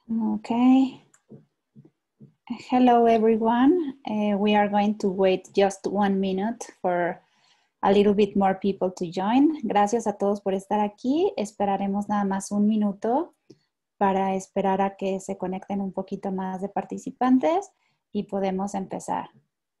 Okay. Hello, everyone. We are going to wait just 1 minute for a little bit more people to join. Gracias a todos por estar aquí. Esperaremos nada más 1 minuto para esperar a que se conecten un poquito más de participantes y podemos empezar.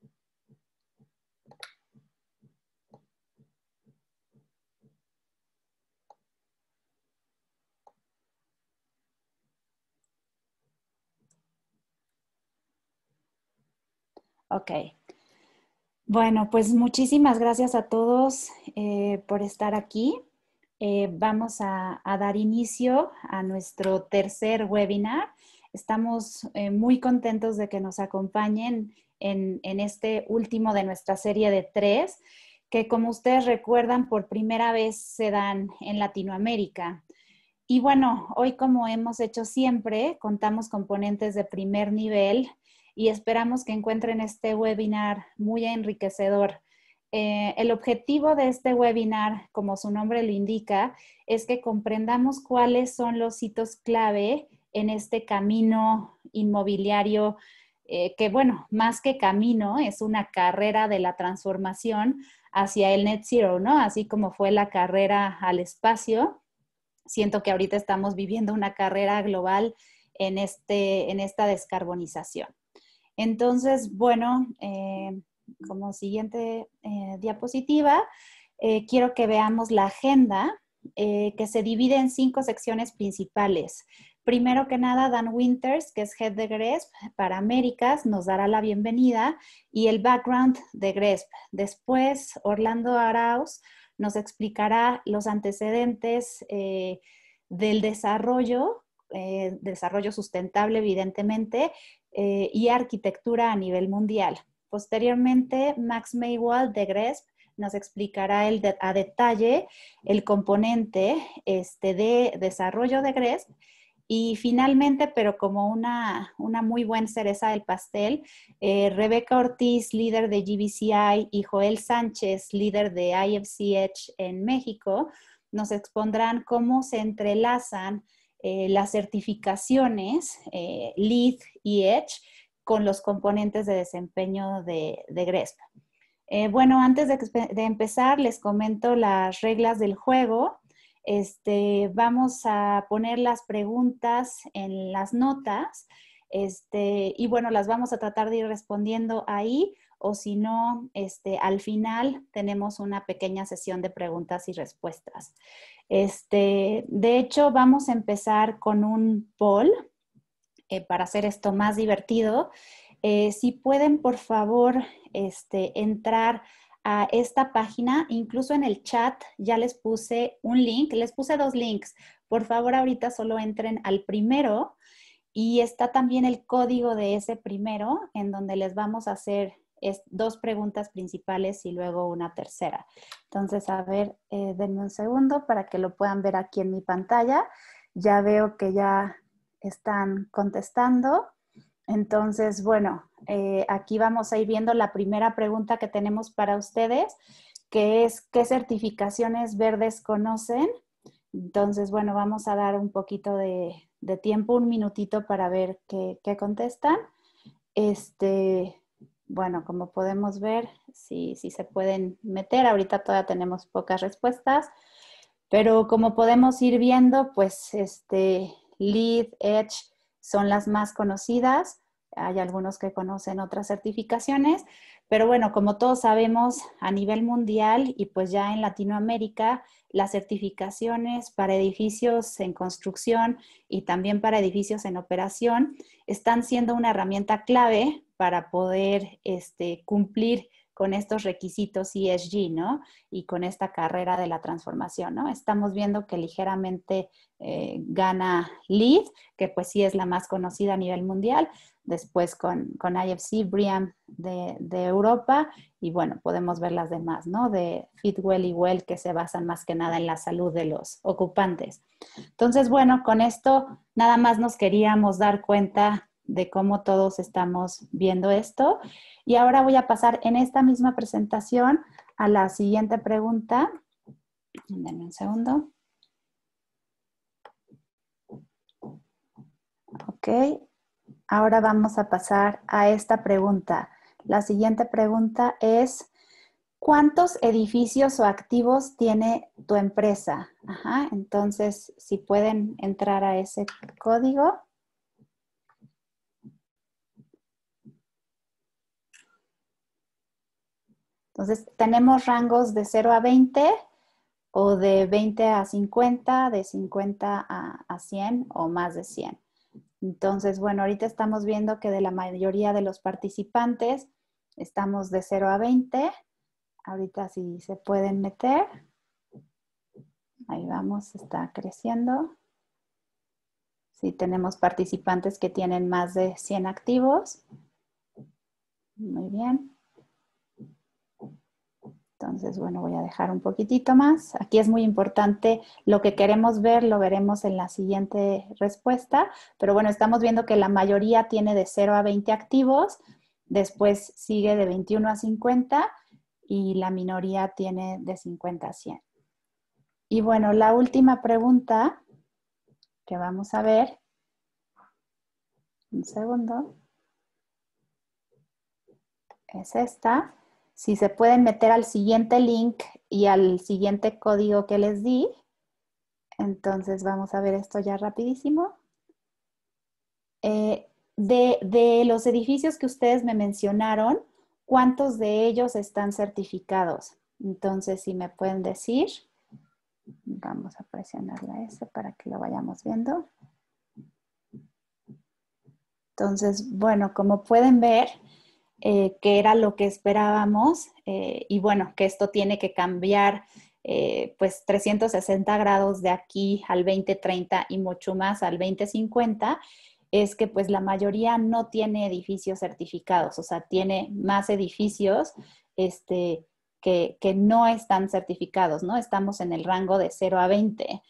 Ok. Bueno, pues muchísimas gracias a todos por estar aquí. Vamos a dar inicio a nuestro tercer webinar. Estamos muy contentos de que nos acompañen en este último de nuestra serie de 3, que como ustedes recuerdan, por primera vez se dan en Latinoamérica. Y bueno, hoy como hemos hecho siempre, contamos con ponentes de primer nivel y esperamos que encuentren este webinar muy enriquecedor. El objetivo de este webinar, como su nombre lo indica, es que comprendamos cuáles son los hitos clave en este camino inmobiliario, que bueno, más que camino, es una carrera de la transformación hacia el net zero, ¿no? Así como fue la carrera al espacio. Siento que ahorita estamos viviendo una carrera global en esta descarbonización. Entonces, bueno, como siguiente diapositiva, quiero que veamos la agenda que se divide en 5 secciones principales. Primero que nada, Dan Winters, que es Head de GRESP para Américas, nos dará la bienvenida y el background de GRESP. Después, Orlando Arauz nos explicará los antecedentes del desarrollo sustentable, evidentemente, y arquitectura a nivel mundial. Posteriormente, Max Maywald de GRESP nos explicará a detalle el componente de desarrollo de GRESP. Y finalmente, pero como una muy buena cereza del pastel, Rebeca Ortiz, líder de GBCI, y Joel Sánchez, líder de IFC Edge en México, nos expondrán cómo se entrelazan las certificaciones LEED y Edge con los componentes de desempeño de GRESP. Bueno, antes de empezar, les comento las reglas del juego. Vamos a poner las preguntas en las notas y bueno, las vamos a tratar de ir respondiendo ahí o si no, al final tenemos una pequeña sesión de preguntas y respuestas. De hecho, vamos a empezar con un poll para hacer esto más divertido. Si pueden, por favor, entrar a esta página, incluso en el chat ya les puse un link, les puse 2 links. Por favor, ahorita solo entren al primero y está también el código de ese primero en donde les vamos a hacer 2 preguntas principales y luego una tercera. Entonces, a ver, denme un segundo para que lo puedan ver aquí en mi pantalla. Ya veo que ya están contestando. Entonces, bueno, aquí vamos a ir viendo la primera pregunta que tenemos para ustedes, que es ¿qué certificaciones verdes conocen? Entonces, bueno, vamos a dar un poquito de tiempo, un minutito para ver qué contestan. Bueno, como podemos ver, sí se pueden meter. Ahorita todavía tenemos pocas respuestas, pero como podemos ir viendo, pues LEED, Edge son las más conocidas. Hay algunos que conocen otras certificaciones, pero bueno, como todos sabemos, a nivel mundial y pues ya en Latinoamérica, las certificaciones para edificios en construcción y también para edificios en operación están siendo una herramienta clave para poder cumplir con estos requisitos ESG, ¿no? Y con esta carrera de la transformación, ¿no? Estamos viendo que ligeramente gana LEED, que pues sí es la más conocida a nivel mundial, después con IFC, BREEAM de Europa, y bueno, podemos ver las demás, ¿no? De Fitwel y Well, que se basan más que nada en la salud de los ocupantes. Entonces, bueno, con esto nada más nos queríamos dar cuenta de cómo todos estamos viendo esto. Y ahora voy a pasar en esta misma presentación a la siguiente pregunta. Denme un segundo. Ok. Ok, ahora vamos a pasar a esta pregunta. La siguiente pregunta es, ¿cuántos edificios o activos tiene tu empresa? Ajá, entonces, si pueden entrar a ese código. Entonces, tenemos rangos de 0 a 20 o de 20 a 50, de 50 a 100 o más de 100. Entonces, bueno, ahorita estamos viendo que de la mayoría de los participantes estamos de 0 a 20. Ahorita sí se pueden meter. Ahí vamos, está creciendo. Sí, tenemos participantes que tienen más de 100 activos. Muy bien. Entonces, bueno, voy a dejar un poquitito más. Aquí es muy importante lo que queremos ver, lo veremos en la siguiente respuesta. Pero bueno, estamos viendo que la mayoría tiene de 0 a 20 activos. Después sigue de 21 a 50 y la minoría tiene de 50 a 100. Y bueno, la última pregunta que vamos a ver. Un segundo. Es esta. Si se pueden meter al siguiente link y al siguiente código que les di. Entonces vamos a ver esto ya rapidísimo. De los edificios que ustedes me mencionaron, ¿cuántos de ellos están certificados? Entonces, si me pueden decir, vamos a presionar la S para que lo vayamos viendo. Entonces, bueno, como pueden ver, que era lo que esperábamos y bueno, que esto tiene que cambiar pues 360 grados de aquí al 2030 y mucho más al 2050, es que pues la mayoría no tiene edificios certificados, o sea, tiene más edificios que no están certificados, ¿no? Estamos en el rango de 0 a 20.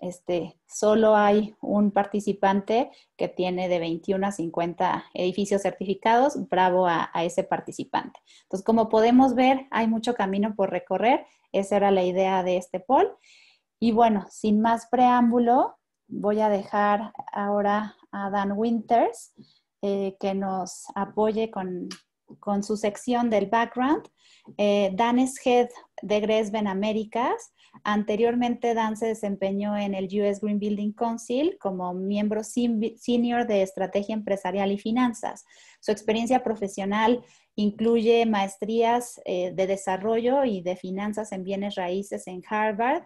Solo hay un participante que tiene de 21 a 50 edificios certificados. Bravo a ese participante. Entonces, como podemos ver, hay mucho camino por recorrer. Esa era la idea de este poll. Y bueno, sin más preámbulo, voy a dejar ahora a Dan Winters que nos apoye con su sección del background. Dan es Head de GRESB en Américas. Anteriormente, Dan se desempeñó en el US Green Building Council como miembro senior de Estrategia Empresarial y Finanzas. Su experiencia profesional incluye maestrías de desarrollo y de finanzas en bienes raíces en Harvard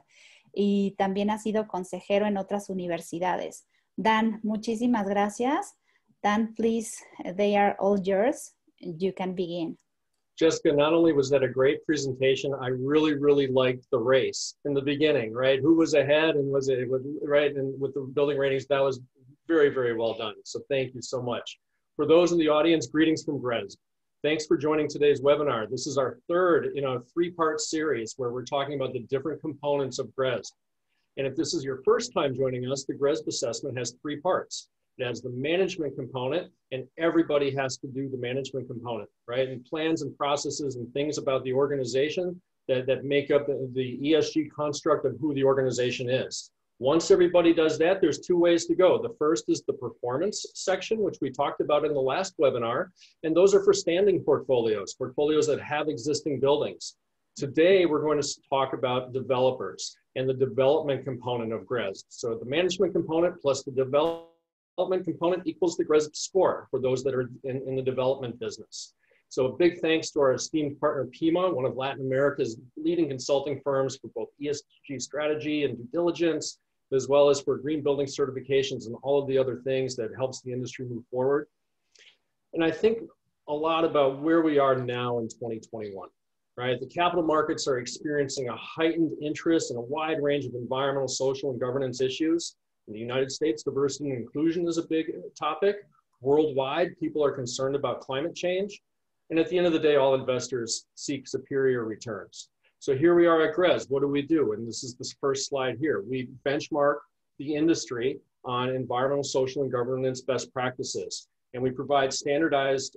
y también ha sido consejero en otras universidades. Dan, muchísimas gracias. Dan, please, they are all yours. You can begin. Jessica, not only was that a great presentation, I really, really liked the race in the beginning, right? Who was ahead and was it, right? And with the building ratings, that was very, very well done. So thank you so much. For those in the audience, greetings from GRESB. Thanks for joining today's webinar. This is our third in a three-part series where we're talking about the different components of GRESB. And if this is your first time joining us, the GRESB assessment has three parts. It has the management component, and everybody has to do the management component, right? And plans and processes and things about the organization that make up the ESG construct of who the organization is. Once everybody does that, there's two ways to go. The first is the performance section, which we talked about in the last webinar, and those are for standing portfolios, portfolios that have existing buildings. Today, we're going to talk about developers and the development component of GRESB. So the management component plus the development component equals the GRESB score for those that are in the development business. So a big thanks to our esteemed partner, PIMA, one of Latin America's leading consulting firms for both ESG strategy and due diligence, as well as for green building certifications and all of the other things that helps the industry move forward. And I think a lot about where we are now in 2021. Right? The capital markets are experiencing a heightened interest in a wide range of environmental, social, and governance issues. In the United States, diversity and inclusion is a big topic. Worldwide, people are concerned about climate change. And at the end of the day, all investors seek superior returns. So here we are at GRESB. What do we do? And this is this first slide here. We benchmark the industry on environmental, social, and governance best practices. And we provide standardized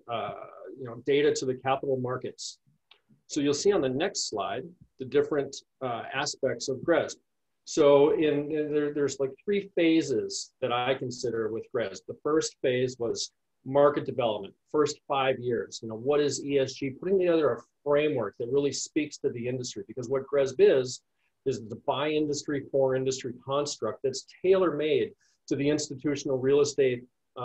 data to the capital markets. So you'll see on the next slide, the different aspects of GRESB. So there's like 3 phases that I consider with GRESB. The first phase was market development, first 5 years. You know, what is ESG? Putting together a framework that really speaks to the industry, because what GRESB is the by industry, for industry construct that's tailor-made to the institutional real estate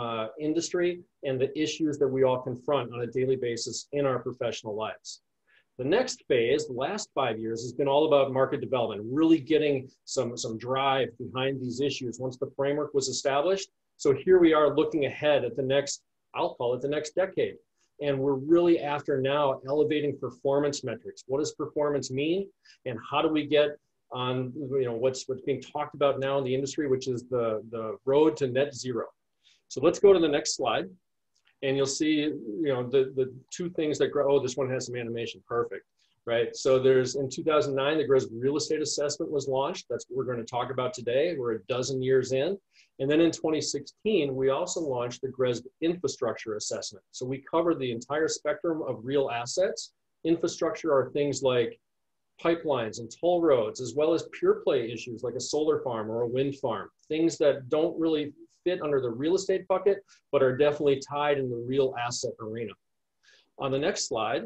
industry and the issues that we all confront on a daily basis in our professional lives. The next phase, the last 5 years, has been all about market development, really getting some drive behind these issues once the framework was established. So here we are looking ahead at the next, I'll call it the next decade. And we're really after now elevating performance metrics. What does performance mean? And how do we get on, you know, what's being talked about now in the industry, which is the road to net zero. So let's go to the next slide. And you'll see, you know, the 2 things that grow. Oh, this one has some animation. Perfect, right? So there's, in 2009, the GRESB Real Estate Assessment was launched. That's what we're going to talk about today. We're a dozen years in. And then in 2016, we also launched the GRESB Infrastructure Assessment. So we cover the entire spectrum of real assets. Infrastructure are things like pipelines and toll roads, as well as pure play issues like a solar farm or a wind farm, things that don't really fit under the real estate bucket, but are definitely tied in the real asset arena. On the next slide,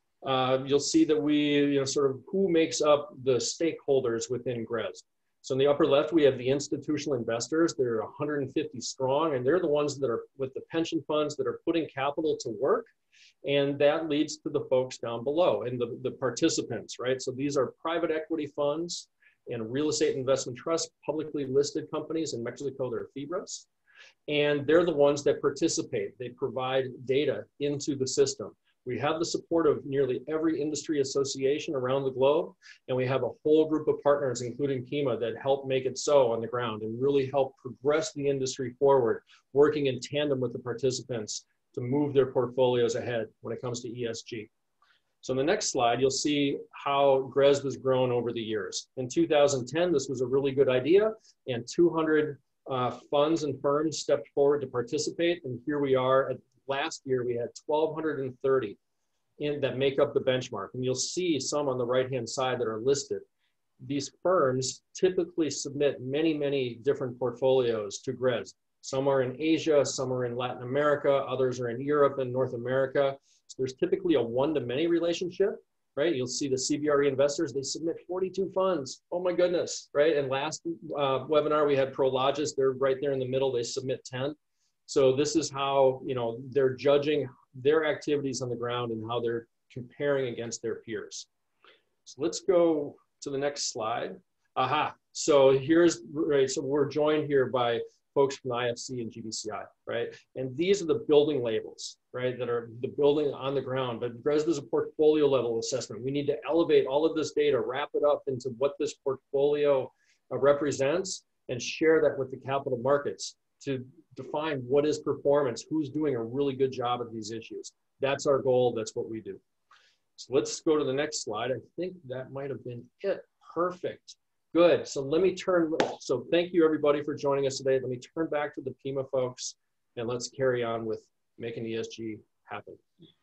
you'll see that we, you know, sort of who makes up the stakeholders within GRESB. So in the upper left, we have the institutional investors. They're 150 strong, and they're the ones that are with the pension funds that are putting capital to work. And that leads to the folks down below and the participants, right? So these are private equity funds and real estate investment trusts, publicly listed companies. In Mexico, they're FIBRAs. And they're the ones that participate. They provide data into the system. We have the support of nearly every industry association around the globe. And we have a whole group of partners, including Pima, that help make it so on the ground and really help progress the industry forward, working in tandem with the participants to move their portfolios ahead when it comes to ESG. So in the next slide, you'll see how GRESB has grown over the years. In 2010, this was a really good idea, and 200 funds and firms stepped forward to participate. And here we are. Last year, we had 1,230 that make up the benchmark. And you'll see some on the right-hand side that are listed. These firms typically submit many, many different portfolios to GRESB. Some are in Asia, some are in Latin America, others are in Europe and North America. So there's typically a one-to-many relationship, right? You'll see the CBRE investors, they submit 42 funds. Oh my goodness, right? And last webinar, we had Prologis, they're right there in the middle, they submit 10. So this is how, you know, they're judging their activities on the ground and how they're comparing against their peers. So let's go to the next slide. Aha, so here's, right, so we're joined here by folks from the IFC and GBCI, right? And these are the building labels, right, that are the building on the ground. But GRESB is a portfolio level assessment. We need to elevate all of this data, wrap it up into what this portfolio represents, and share that with the capital markets to define what is performance, who's doing a really good job at these issues. That's our goal, that's what we do. So let's go to the next slide. I think that might have been it. Perfect. Good. So let me turn, so thank you everybody for joining us today. Let me turn back to the Pima folks and let's carry on with making ESG happen.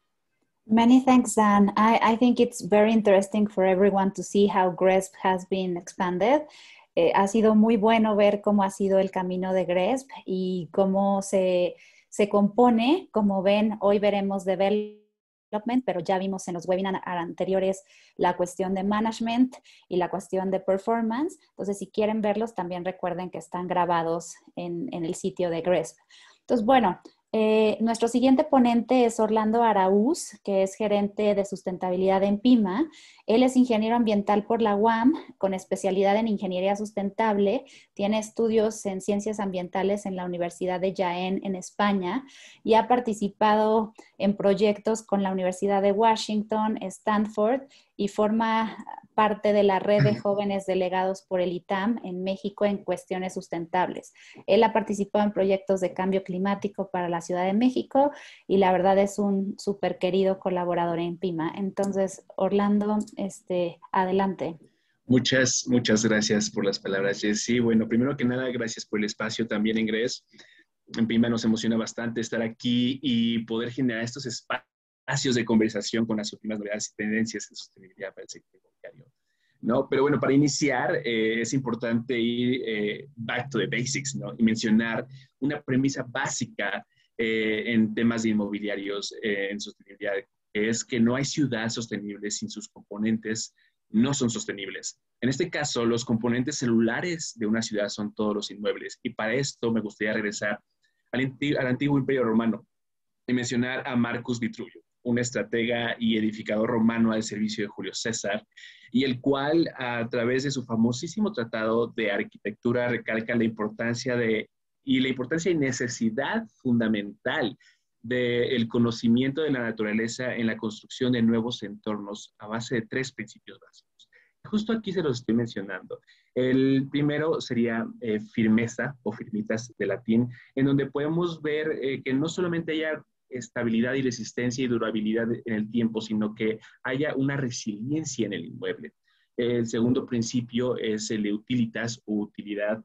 Many thanks, Dan. I think it's very interesting for everyone to see how GRESB has been expanded. Ha sido muy bueno ver cómo ha sido el camino de GRESB y cómo se compone. Como ven, hoy veremos development, pero ya vimos en los webinars anteriores la cuestión de management y la cuestión de performance. Entonces, si quieren verlos, también recuerden que están grabados en el sitio de GRESB. Entonces, bueno, nuestro siguiente ponente es Orlando Araúz, que es gerente de sustentabilidad en Pima. Él es ingeniero ambiental por la UAM, con especialidad en ingeniería sustentable. Tiene estudios en ciencias ambientales en la Universidad de Jaén, en España, y ha participado en proyectos con la Universidad de Washington, Stanford, y forma parte de la red de jóvenes delegados por el ITAM en México en cuestiones sustentables. Él ha participado en proyectos de cambio climático para la Ciudad de México y la verdad es un súper querido colaborador en Pima. Entonces, Orlando, adelante. Muchas gracias por las palabras, Jessie. Bueno, primero que nada, gracias por el espacio también en GRESB. En Pima nos emociona bastante estar aquí y poder generar estos espacios de conversación con las últimas novedades y tendencias en sostenibilidad para el sector inmobiliario. ¿no? Pero bueno, para iniciar es importante ir back to the basics, ¿no? Y mencionar una premisa básica en temas de inmobiliarios en sostenibilidad, que es que no hay ciudad sostenible sin sus componentes no son sostenibles. En este caso, los componentes celulares de una ciudad son todos los inmuebles. Y para esto me gustaría regresar al antiguo Imperio Romano y mencionar a Marcus Vitruvio, un estratega y edificador romano al servicio de Julio César, y el cual, a través de su famosísimo tratado de arquitectura, recalca la importancia y necesidad fundamental del conocimiento de la naturaleza en la construcción de nuevos entornos a base de 3 principios básicos. Justo aquí se los estoy mencionando. El primero sería firmeza o firmitas de latín, en donde podemos ver que no solamente haya estabilidad y resistencia y durabilidad en el tiempo, sino que haya una resiliencia en el inmueble. El segundo principio es el de utilitas o utilidad,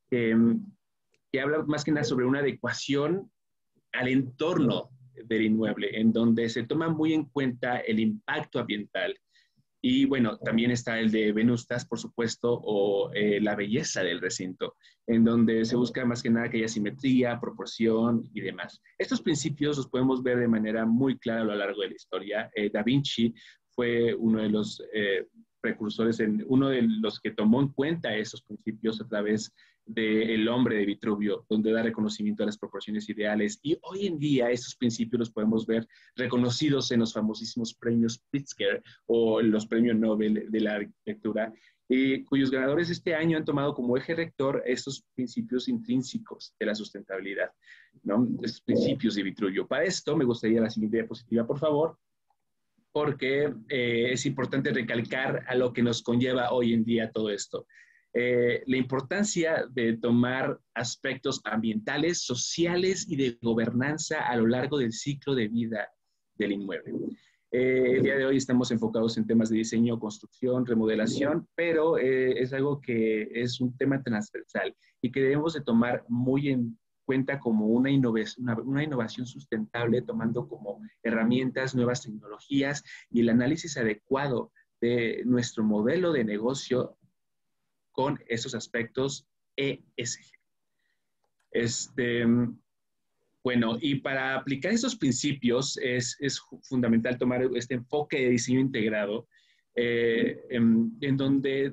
que habla más que nada sobre una adecuación al entorno del inmueble, en donde se toma muy en cuenta el impacto ambiental. Y bueno, también está el de Venustas, por supuesto, o la belleza del recinto, en donde se busca más que nada que haya simetría, proporción y demás. Estos principios los podemos ver de manera muy clara a lo largo de la historia. Da Vinci fue uno de los precursores, uno de los que tomó en cuenta esos principios a través del hombre de Vitruvio, donde da reconocimiento a las proporciones ideales. Y hoy en día estos principios los podemos ver reconocidos en los famosísimos premios Pritzker o los premios Nobel de la arquitectura, cuyos ganadores este año han tomado como eje rector estos principios intrínsecos de la sustentabilidad, ¿no? Estos principios de Vitruvio. Para esto me gustaría la siguiente diapositiva, por favor, porque es importante recalcar a lo que nos conlleva hoy en día todo esto. La importancia de tomar aspectos ambientales, sociales y de gobernanza a lo largo del ciclo de vida del inmueble. El día de hoy estamos enfocados en temas de diseño, construcción, remodelación, pero es algo que es un tema transversal y que debemos de tomar muy en cuenta como una innovación sustentable, tomando como herramientas nuevas tecnologías y el análisis adecuado de nuestro modelo de negocio con esos aspectos ESG. Bueno, y para aplicar esos principios es fundamental tomar este enfoque de diseño integrado, en donde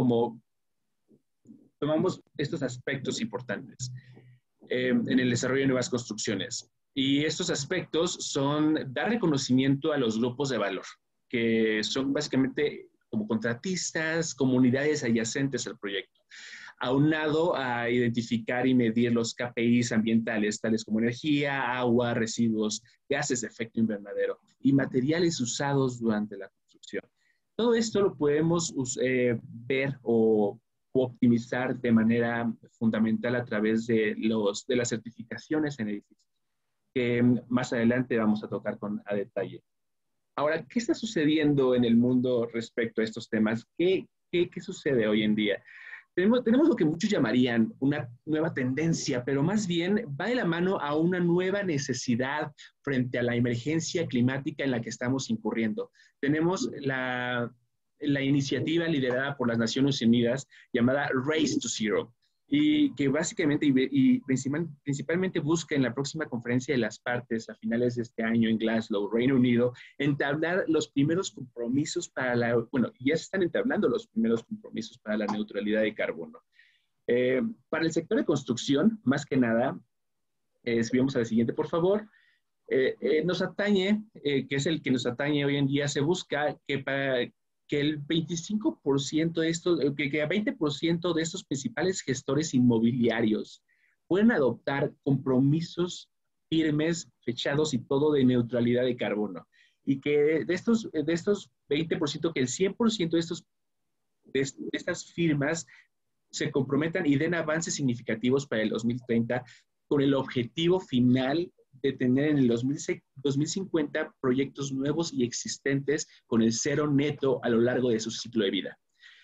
tomamos estos aspectos importantes en el desarrollo de nuevas construcciones. Y estos aspectos son dar reconocimiento a los grupos de valor, que son básicamente como contratistas, comunidades adyacentes al proyecto, aunado a identificar y medir los KPIs ambientales, tales como energía, agua, residuos, gases de efecto invernadero y materiales usados durante la construcción. Todo esto lo podemos ver o optimizar de manera fundamental a través de las certificaciones en edificios, que más adelante vamos a tocar a detalle. Ahora, ¿qué está sucediendo en el mundo respecto a estos temas? ¿Qué sucede hoy en día? Tenemos lo que muchos llamarían una nueva tendencia, pero más bien va de la mano a una nueva necesidad frente a la emergencia climática en la que estamos incurriendo. Tenemos la iniciativa liderada por las Naciones Unidas llamada Race to Zero, y que básicamente y principalmente busca en la próxima conferencia de las partes a finales de este año en Glasgow, Reino Unido, entablar los primeros compromisos bueno, ya se están entablando los primeros compromisos para la neutralidad de carbono. Para el sector de construcción, más que nada, si vamos a la siguiente, por favor, nos atañe, que es el que nos atañe hoy en día, se busca que el 25% de estos, que a 20% de estos principales gestores inmobiliarios pueden adoptar compromisos firmes, fechados y todo de neutralidad de carbono. Y que de estos 20%, que el 100% de estas firmas se comprometan y den avances significativos para el 2030 con el objetivo final de tener en el 2050 proyectos nuevos y existentes con el cero neto a lo largo de su ciclo de vida.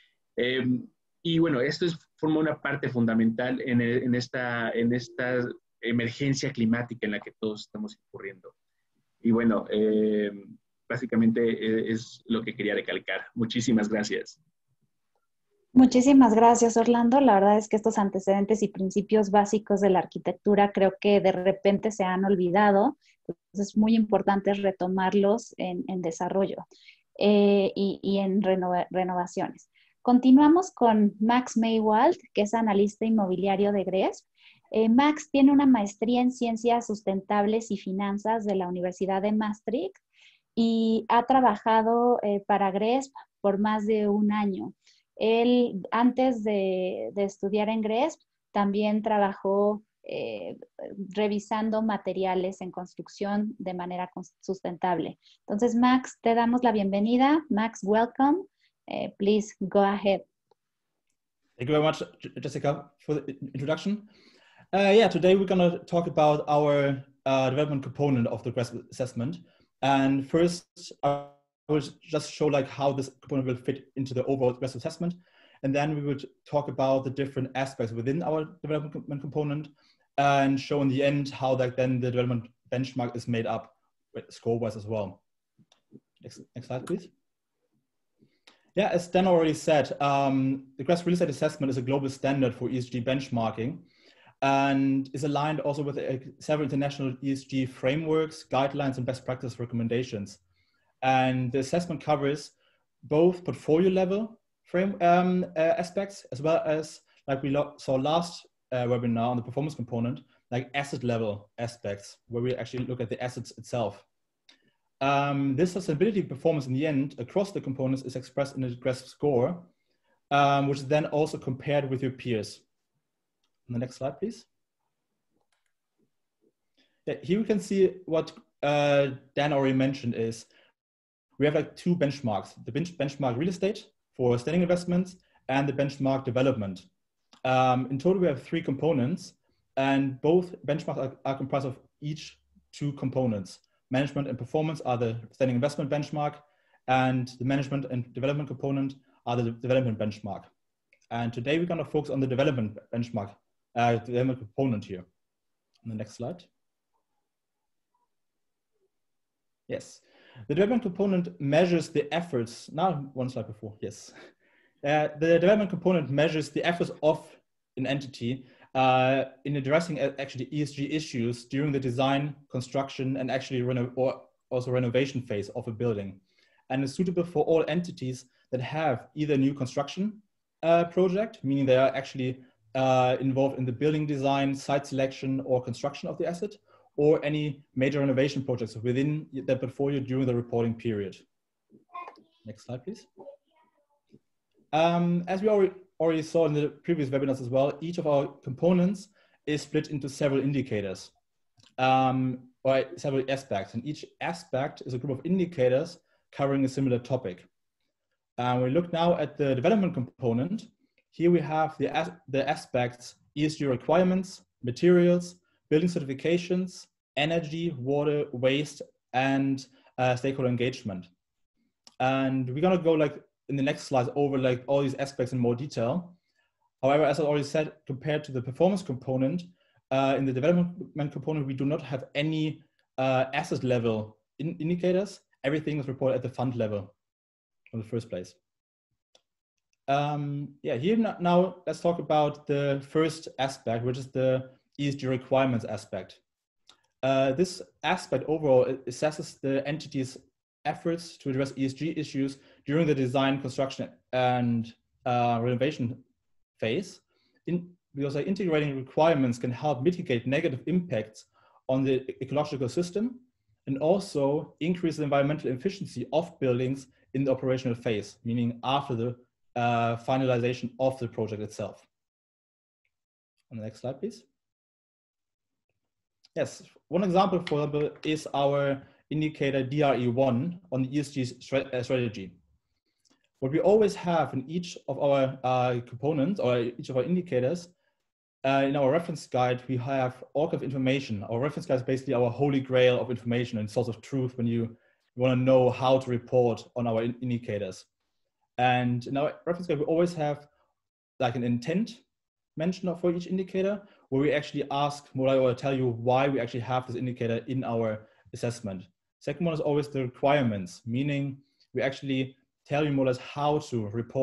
Y bueno, esto forma una parte fundamental en esta emergencia climática en la que todos estamos incurriendo. Y bueno, básicamente es lo que quería recalcar. Muchísimas gracias. Muchísimas gracias, Orlando. La verdad es que estos antecedentes y principios básicos de la arquitectura creo que de repente se han olvidado. Entonces es muy importante retomarlos en desarrollo y en renovaciones. Continuamos con Max Maywald, que es analista inmobiliario de GRESB. Max tiene una maestría en ciencias sustentables y finanzas de la Universidad de Maastricht y ha trabajado para GRESB por más de un año. Él, antes de estudiar en GRESB, también trabajó revisando materiales en construcción de manera sustentable. Entonces, Max, te damos la bienvenida. Max, welcome. Please go ahead. Thank you very much, Jessica, for the introduction. Yeah, today we're going to talk about our development component of the GRESB assessment. And first, I will just show like how this component will fit into the overall GRESB assessment. And then we would talk about the different aspects within our development component and show in the end how like then the development benchmark is made up score-wise as well. Next slide, please. Yeah, as Dan already said, the GRESB real estate assessment is a global standard for ESG benchmarking and is aligned also with several international ESG frameworks, guidelines, and best practice recommendations. And the assessment covers both portfolio level aspects, as well as, like we saw last webinar on the performance component, like asset level aspects, where we actually look at the assets itself. This sustainability performance in the end across the components is expressed in a GRESB score, which is then also compared with your peers. On the next slide, please. Yeah, here we can see what Dan already mentioned is we have like two benchmarks, the benchmark real estate for standing investments and the benchmark development. In total, we have 3 components, and both benchmarks are comprised of each 2 components. Management and performance are the standing investment benchmark, and the management and development component are the development benchmark. And today we're going to focus on the development benchmark, development component here. On the next slide. Yes, the development component measures the efforts. Now, one slide before, yes. The development component measures the efforts of an entity in addressing actually ESG issues during the design, construction, and actually also renovation phase of a building, and is suitable for all entities that have either new construction project, meaning they are actually involved in the building design, site selection, or construction of the asset, or any major renovation projects within their portfolio during the reporting period. Next slide, please. As we already saw in the previous webinars as well, each of our components is split into several indicators, or several aspects, and each aspect is a group of indicators covering a similar topic. We look now at the development component. Here we have the aspects ESG requirements, materials, building certifications, energy, water, waste, and stakeholder engagement. And we're gonna go like in the next slides over like all these aspects in more detail. However, as I already said, compared to the performance component, in the development component, we do not have any asset level indicators. Everything is reported at the fund level in the first place. Yeah, here now let's talk about the first aspect, which is the ESG requirements aspect. This aspect overall assesses the entity's efforts to address ESG issues during the design, construction, and renovation phase. Because integrating requirements can help mitigate negative impacts on the ecological system and also increase the environmental efficiency of buildings in the operational phase, meaning after the finalization of the project itself. On the next slide, please. Yes, one example, for example, is our indicator DRE1 on the ESG strategy. What we always have in each of our components or each of our indicators, in our reference guide, we have all kinds of information. Our reference guide is basically our holy grail of information and source of truth when you want to know how to report on our indicators. And in our reference guide, we always have like an intent mentioned for each indicator, where we actually ask, or tell you why we actually have this indicator in our assessment. Second one is always the requirements, meaning we actually tell you more or less how to report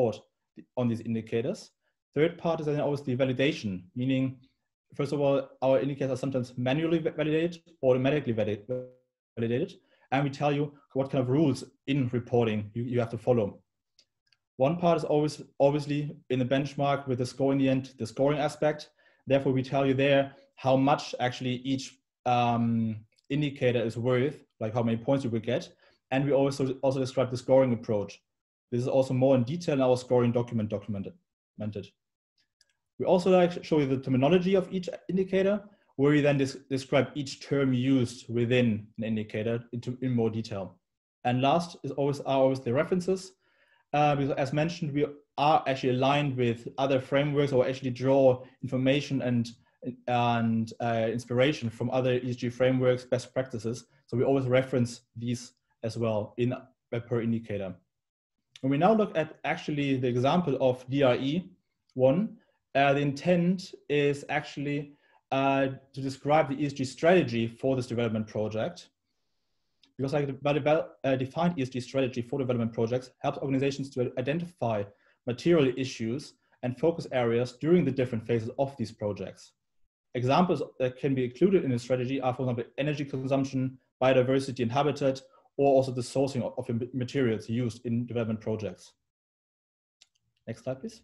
on these indicators. Third part is then always the validation, meaning, first of all, our indicators are sometimes manually validated or automatically validated. And we tell you what kind of rules in reporting you have to follow. One part is always obviously in the benchmark with the score in the end, the scoring aspect. Therefore, we tell you there how much actually each indicator is worth, like how many points you will get. And we also describe the scoring approach. This is also more in detail in our scoring documented. We also like to show you the terminology of each indicator, where we then describe each term used within an indicator in more detail. And last is always the references. Because as mentioned, we are actually aligned with other frameworks or actually draw information and inspiration from other ESG frameworks, best practices. So we always reference these as well in per indicator. When we now look at actually the example of DRE1, the intent is actually to describe the ESG strategy for this development project. Because like the defined ESG strategy for development projects helps organizations to identify material issues and focus areas during the different phases of these projects. Examples that can be included in the strategy are, for example, energy consumption, biodiversity and habitat, or also the sourcing of materials used in development projects. Next slide, please.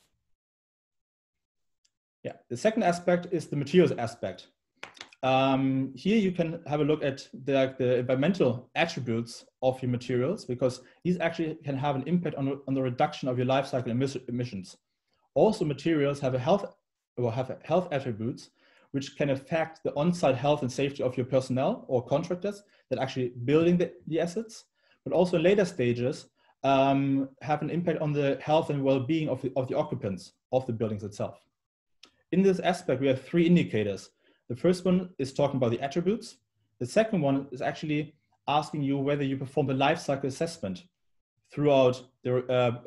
Yeah, the second aspect is the materials aspect. Here you can have a look at the environmental attributes of your materials, because these actually can have an impact on the reduction of your life cycle emissions. Also, materials have health attributes which can affect the on-site health and safety of your personnel or contractors that actually building the assets, but also in later stages have an impact on the health and well-being of the occupants of the buildings itself. In this aspect, we have 3 indicators. The first one is talking about the attributes. The second one is actually asking you whether you perform the life cycle assessment throughout the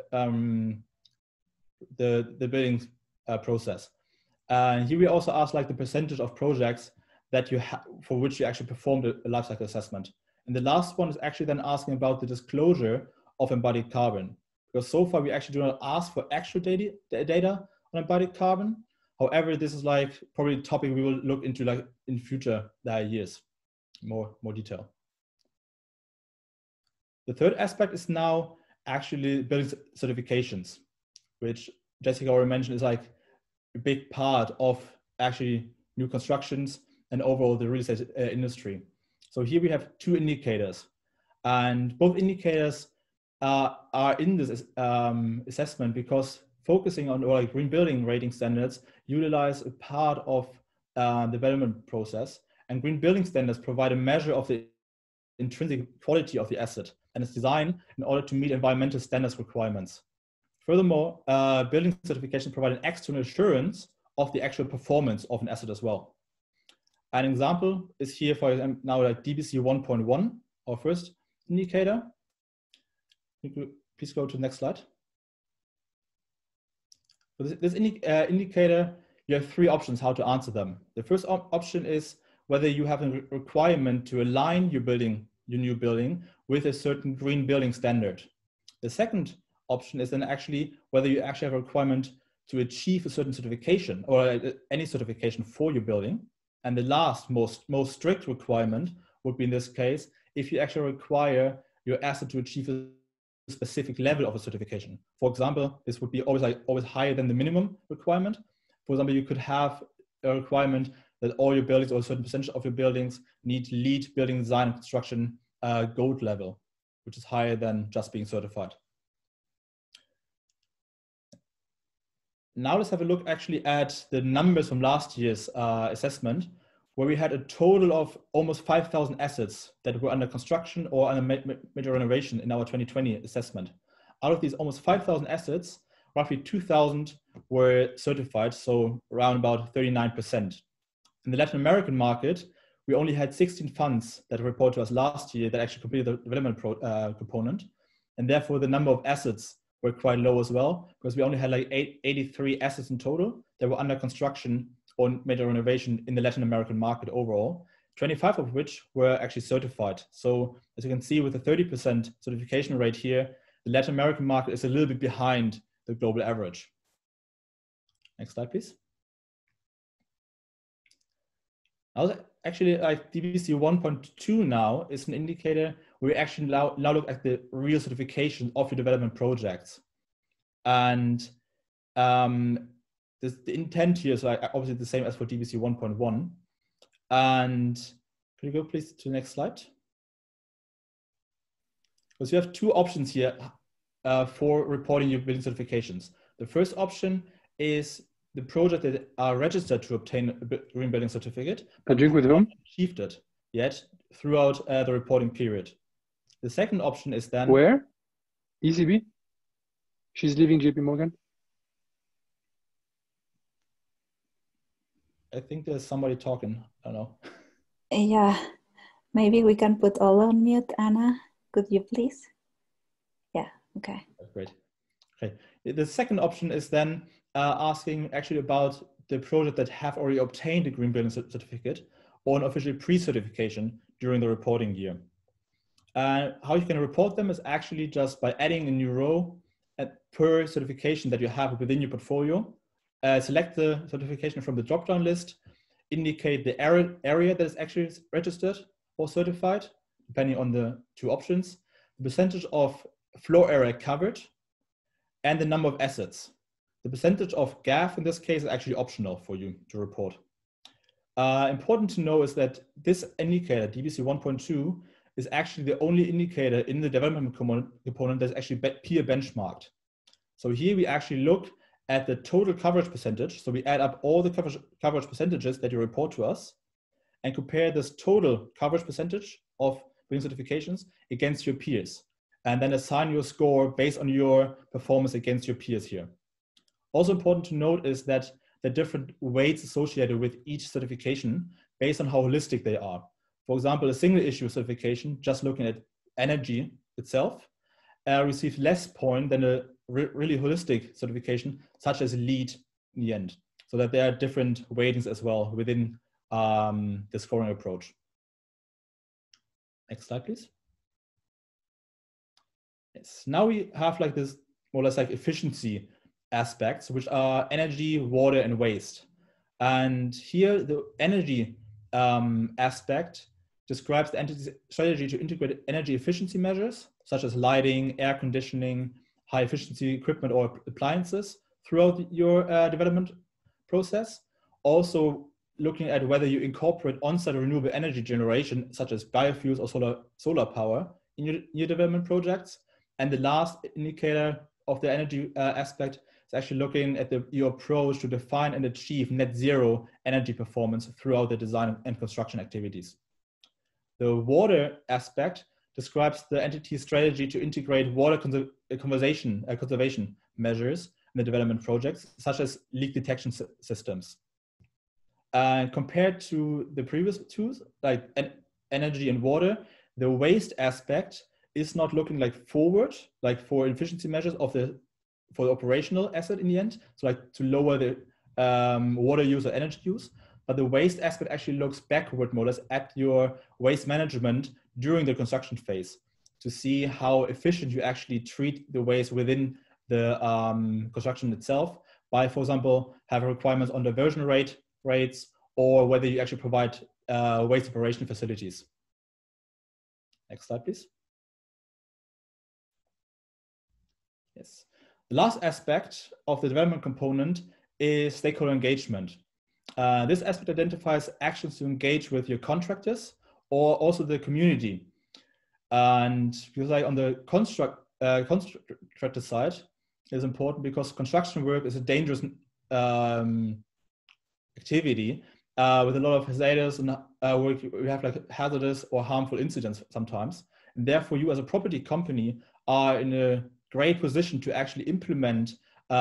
building process. Here we also ask like the percentage of projects that you for which you actually performed a life cycle assessment. And the last one is actually then asking about the disclosure of embodied carbon. Because so far we actually do not ask for actual data on embodied carbon. However, this is like probably a topic we will look into like in future years, more detail. The third aspect is now actually building certifications, which Jessica already mentioned is like a big part of actually new constructions and overall the real estate industry. So here we have 2 indicators, and both indicators are in this assessment because focusing on like green building rating standards utilize a part of the development process, and green building standards provide a measure of the intrinsic quality of the asset and its design in order to meet environmental standards requirements. Furthermore, building certification provide an external assurance of the actual performance of an asset as well. An example is here for example now like DBC 1.1, our first indicator. Please go to the next slide. For this indicator, you have 3 options how to answer them. The first option is whether you have a requirement to align your new building with a certain green building standard. The second option is then actually whether you actually have a requirement to achieve a certain certification or any certification for your building. And the last most strict requirement would be in this case, if you actually require your asset to achieve a specific level of a certification. For example, this would be always higher than the minimum requirement. For example, you could have a requirement that all your buildings or a certain percentage of your buildings need LEED building design and construction gold level, which is higher than just being certified. Now let's have a look actually at the numbers from last year's assessment, where we had a total of almost 5,000 assets that were under construction or under major renovation in our 2020 assessment. Out of these almost 5,000 assets, roughly 2,000 were certified, so around about 39%. In the Latin American market, we only had 16 funds that reported to us last year that actually completed the development component. And therefore the number of assets were quite low as well, because we only had like 83 assets in total that were under construction or major renovation in the Latin American market overall, 25 of which were actually certified. So as you can see with the 30% certification rate here, the Latin American market is a little bit behind the global average. Next slide, please. Actually, like DBC 1.2 now is an indicator where we actually now look at the real certification of your development projects. And the intent here is obviously the same as for DBC 1.1. And can you go please to the next slide? Because you have two options here for reporting your building certifications. The first option is the project that are registered to obtain a green building certificate. A drink with whom? Achieved it yet throughout the reporting period. The second option is then where? ECB? She's leaving JP Morgan. I think there's somebody talking. I don't know. Yeah, maybe we can put all on mute. Anna, could you please? Yeah, okay. Great. Okay. The second option is then asking actually about the project that have already obtained a green building certificate or an official pre-certification during the reporting year. How you can report them is actually just by adding a new row per certification that you have within your portfolio. Select the certification from the drop-down list, indicate the area that is actually registered or certified, depending on the two options, the percentage of floor area covered, and the number of assets. The percentage of GAF in this case is actually optional for you to report. Important to know is that this indicator, DBC 1.2, is actually the only indicator in the development component that's actually peer benchmarked. So here we actually look at the total coverage percentage. So we add up all the coverage percentages that you report to us and compare this total coverage percentage of building certifications against your peers, and then assign your score based on your performance against your peers here. Also important to note is that the different weights associated with each certification based on how holistic they are. For example, a single issue certification, just looking at energy itself, receives less point than a really holistic certification, such as a LEED in the end. So that there are different weightings as well within the scoring approach. Next slide, please. Yes, now we have like this more or less like efficiency aspects, which are energy, water, and waste. And here the energy aspect describes the entity's strategy to integrate energy efficiency measures, such as lighting, air conditioning, high efficiency equipment or appliances throughout your development process. Also looking at whether you incorporate on-site renewable energy generation, such as biofuels or solar power in your development projects. And the last indicator of the energy aspect is actually looking at your approach to define and achieve net zero energy performance throughout the design and construction activities. The water aspect describes the entity's strategy to integrate water conservation measures in the development projects, such as leak detection systems. Compared to the previous two, like energy and water, the waste aspect is not looking like forward, like for efficiency measures for the operational asset in the end, so like to lower the water use or energy use. But the waste aspect actually looks backward more or less at your waste management during the construction phase to see how efficient you actually treat the waste within the construction itself by, for example, having requirements on diversion rates, or whether you actually provide waste separation facilities. Next slide, please. Yes. The last aspect of the development component is stakeholder engagement. This aspect identifies actions to engage with your contractors or also the community. And because like on the constructor side is important because construction work is a dangerous activity with a lot of hazardous and work. We have like hazardous or harmful incidents sometimes. And therefore you as a property company are in a great position to actually implement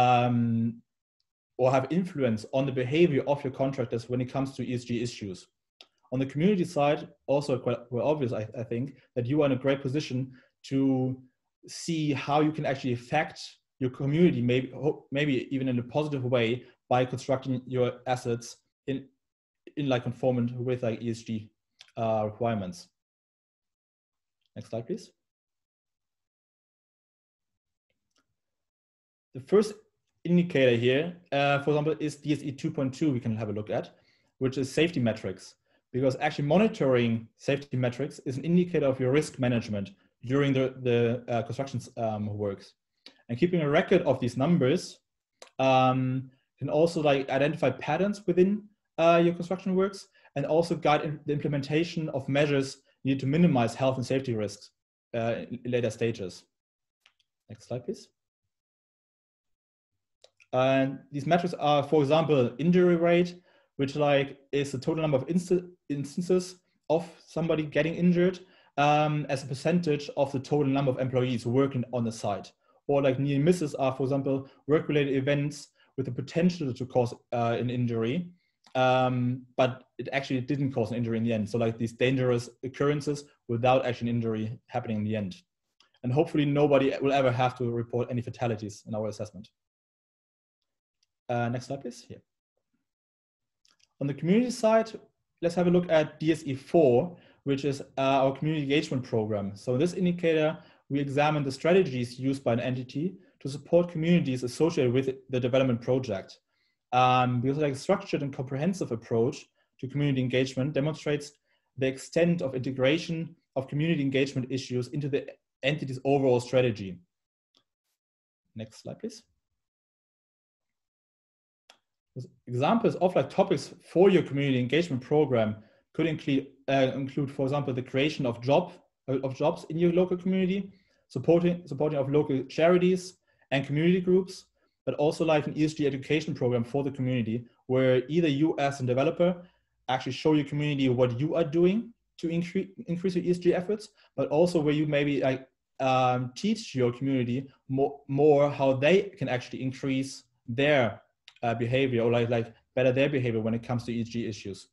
or have influence on the behavior of your contractors when it comes to ESG issues. On the community side, also quite well obvious, I think, that you are in a great position to see how you can actually affect your community, maybe even in a positive way by constructing your assets in like conformant with like ESG requirements. Next slide, please. The first indicator here, for example, is DSE 2.2 we can have a look at, which is safety metrics. Because actually monitoring safety metrics is an indicator of your risk management during the construction works. And keeping a record of these numbers can also like identify patterns within your construction works and also guide the implementation of measures needed to minimize health and safety risks in later stages. Next slide, please. And these metrics are, for example, injury rate, which like is the total number of instances of somebody getting injured as a percentage of the total number of employees working on the site. Or like near misses are, for example, work-related events with the potential to cause an injury, but it actually didn't cause an injury in the end. So like these dangerous occurrences without actually an injury happening in the end. And hopefully nobody will ever have to report any fatalities in our assessment. Next slide, please. Here. On the community side, let's have a look at DSE 4, which is our community engagement program. So in this indicator, we examine the strategies used by an entity to support communities associated with the development project. Because like a structured and comprehensive approach to community engagement demonstrates the extent of integration of community engagement issues into the entity's overall strategy. Next slide, please. Examples of like topics for your community engagement program could include, for example, the creation of jobs in your local community, supporting of local charities and community groups, but also like an ESG education program for the community, where either you as a developer actually show your community what you are doing to increase your ESG efforts, but also where you maybe like teach your community more how they can actually increase their behavior, or like better their behavior when it comes to ESG issues.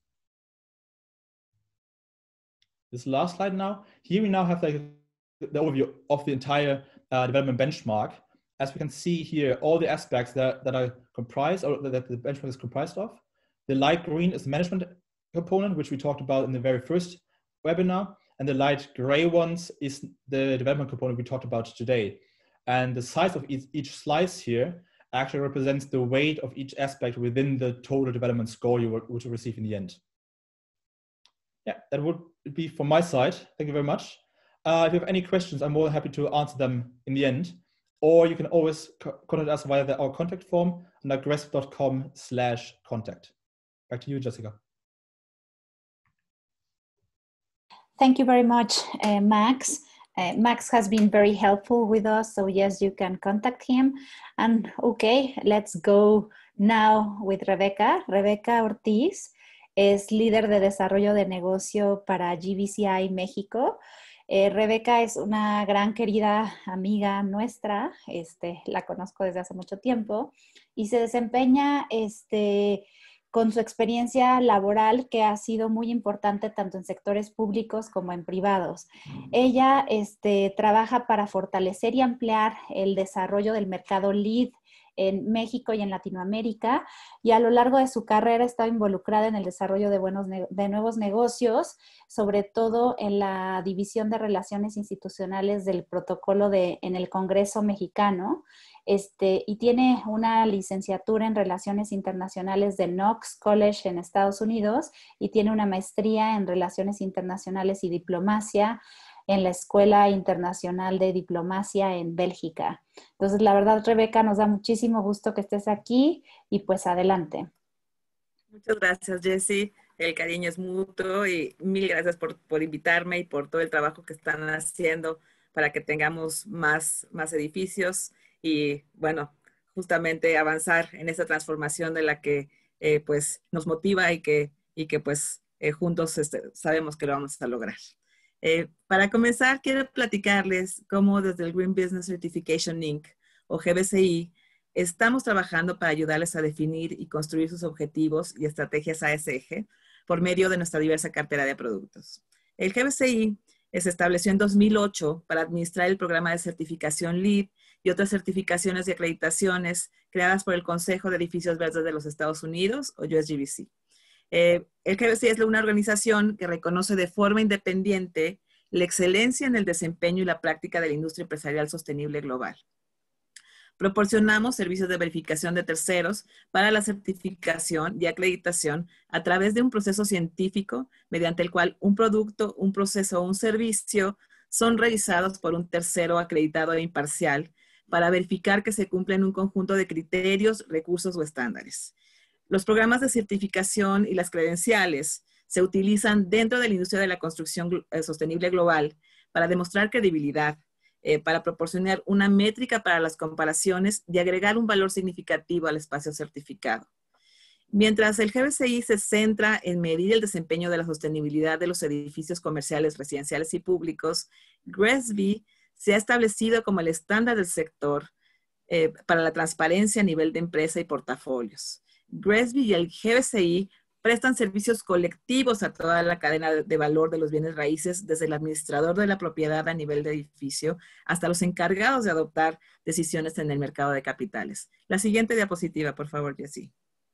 This last slide now. Here we now have like the overview of the entire development benchmark. As we can see here, all the aspects that are comprised, or that the benchmark is comprised of. The light green is the management component, which we talked about in the very first webinar, and the light gray ones is the development component we talked about today. And the size of each slice here actually represents the weight of each aspect within the total development score you would receive in the end. Yeah, that would be from my side. Thank you very much. If you have any questions, I'm more than happy to answer them in the end. Or you can always contact us via our contact form on gresp.com/contact. Back to you, Jessica. Thank you very much, Max. Max has been very helpful with us, so yes, you can contact him. And okay, let's go now with Rebeca. Rebeca Ortiz es líder de desarrollo de negocio para GBCI México. Rebeca es una gran querida amiga nuestra, la conozco desde hace mucho tiempo y se desempeña con su experiencia laboral que ha sido muy importante tanto en sectores públicos como en privados. Ella trabaja para fortalecer y ampliar el desarrollo del mercado LEED en México y en Latinoamérica, y a lo largo de su carrera está involucrada en el desarrollo de nuevos negocios, sobre todo en la División de Relaciones Institucionales del Protocolo en el Congreso Mexicano, y tiene una licenciatura en Relaciones Internacionales de Knox College en Estados Unidos, y tiene una maestría en Relaciones Internacionales y Diplomacia en la Escuela Internacional de Diplomacia en Bélgica. Entonces, la verdad, Rebeca, nos da muchísimo gusto que estés aquí y pues adelante. Muchas gracias, Jessie. El cariño es mutuo y mil gracias por invitarme y por todo el trabajo que están haciendo para que tengamos más edificios y, bueno, justamente avanzar en esa transformación de la que pues nos motiva y que pues juntos sabemos que lo vamos a lograr. Para comenzar, quiero platicarles cómo desde el Green Business Certification Inc. o GBCI estamos trabajando para ayudarles a definir y construir sus objetivos y estrategias ASG por medio de nuestra diversa cartera de productos. El GBCI se estableció en 2008 para administrar el programa de certificación LEED y otras certificaciones y acreditaciones creadas por el Consejo de Edificios Verdes de los Estados Unidos o USGBC. El GBCI es una organización que reconoce de forma independiente la excelencia en el desempeño y la práctica de la industria empresarial sostenible global. Proporcionamos servicios de verificación de terceros para la certificación y acreditación a través de un proceso científico mediante el cual un producto, un proceso o un servicio son revisados por un tercero acreditado e imparcial para verificar que se cumplen un conjunto de criterios, recursos o estándares. Los programas de certificación y las credenciales se utilizan dentro de la industria de la construcción sostenible global para demostrar credibilidad, para proporcionar una métrica para las comparaciones y agregar un valor significativo al espacio certificado. Mientras el GBCI se centra en medir el desempeño de la sostenibilidad de los edificios comerciales, residenciales y públicos, GRESB se ha establecido como el estándar del sector para la transparencia a nivel de empresa y portafolios. GRESB y el GBCI prestan servicios colectivos a toda la cadena de valor de los bienes raíces, desde el administrador de la propiedad a nivel de edificio hasta los encargados de adoptar decisiones en el mercado de capitales. La siguiente diapositiva, por favor, Jessie.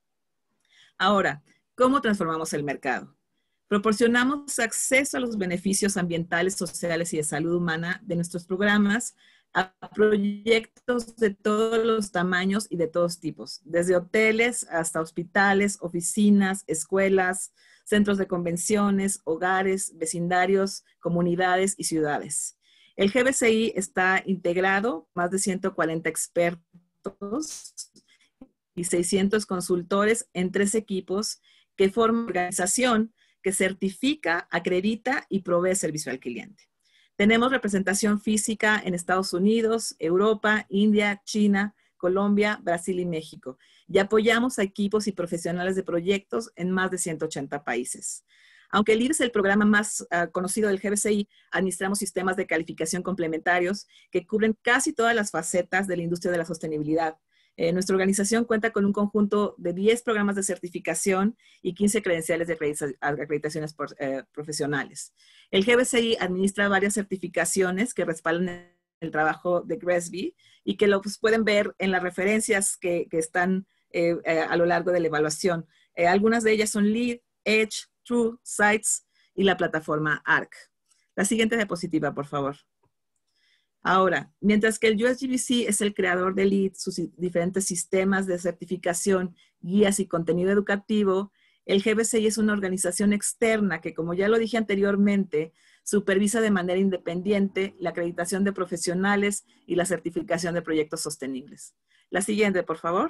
Ahora, ¿cómo transformamos el mercado? Proporcionamos acceso a los beneficios ambientales, sociales y de salud humana de nuestros programas a proyectos de todos los tamaños y de todos tipos, desde hoteles hasta hospitales, oficinas, escuelas, centros de convenciones, hogares, vecindarios, comunidades y ciudades. El GBCI está integrado, más de 140 expertos y 600 consultores en 3 equipos que forman una organización que certifica, acredita y provee servicio al cliente. Tenemos representación física en Estados Unidos, Europa, India, China, Colombia, Brasil y México. Y apoyamos a equipos y profesionales de proyectos en más de 180 países. Aunque el LEED es el programa más conocido del GBCI, administramos sistemas de calificación complementarios que cubren casi todas las facetas de la industria de la sostenibilidad. Nuestra organización cuenta con un conjunto de 10 programas de certificación y 15 credenciales de acreditaciones profesionales. El GBCI administra varias certificaciones que respaldan el trabajo de GRESB y que lo pueden ver en las referencias que están a lo largo de la evaluación. Algunas de ellas son LEED, Edge, True, Sites y la plataforma ARC. La siguiente diapositiva, por favor. Ahora, mientras que el USGBC es el creador de LEED, sus diferentes sistemas de certificación, guías y contenido educativo, el GBCI es una organización externa que, como ya lo dije anteriormente, supervisa de manera independiente la acreditación de profesionales y la certificación de proyectos sostenibles. La siguiente, por favor.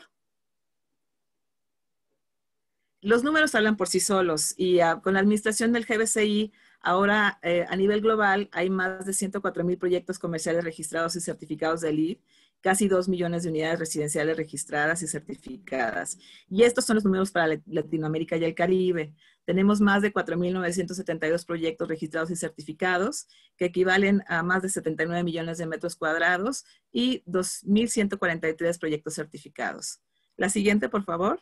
Los números hablan por sí solos y con la administración del GBCI, ahora a nivel global hay más de 104,000 proyectos comerciales registrados y certificados de LEED, casi 2 millones de unidades residenciales registradas y certificadas. Y estos son los números para Latinoamérica y el Caribe. Tenemos más de 4,972 proyectos registrados y certificados, que equivalen a más de 79 millones de metros cuadrados y 2,143 proyectos certificados. La siguiente, por favor.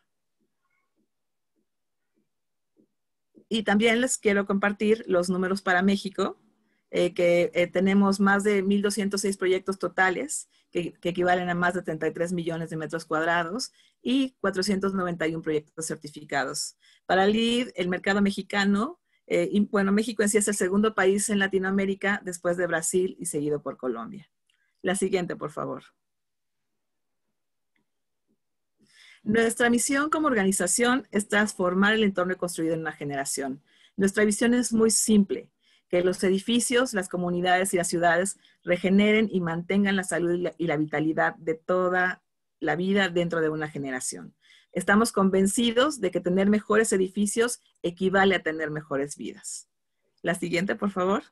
Y también les quiero compartir los números para México, tenemos más de 1,206 proyectos totales, que equivalen a más de 33 millones de metros cuadrados y 491 proyectos certificados. Para LEED, el mercado mexicano, bueno, México en sí es el segundo país en Latinoamérica después de Brasil y seguido por Colombia. La siguiente, por favor. Nuestra misión como organización es transformar el entorno construido en una generación. Nuestra visión es muy simple, que los edificios, las comunidades y las ciudades regeneren y mantengan la salud y la vitalidad de toda la vida dentro de una generación. Estamos convencidos de que tener mejores edificios equivale a tener mejores vidas. La siguiente, por favor.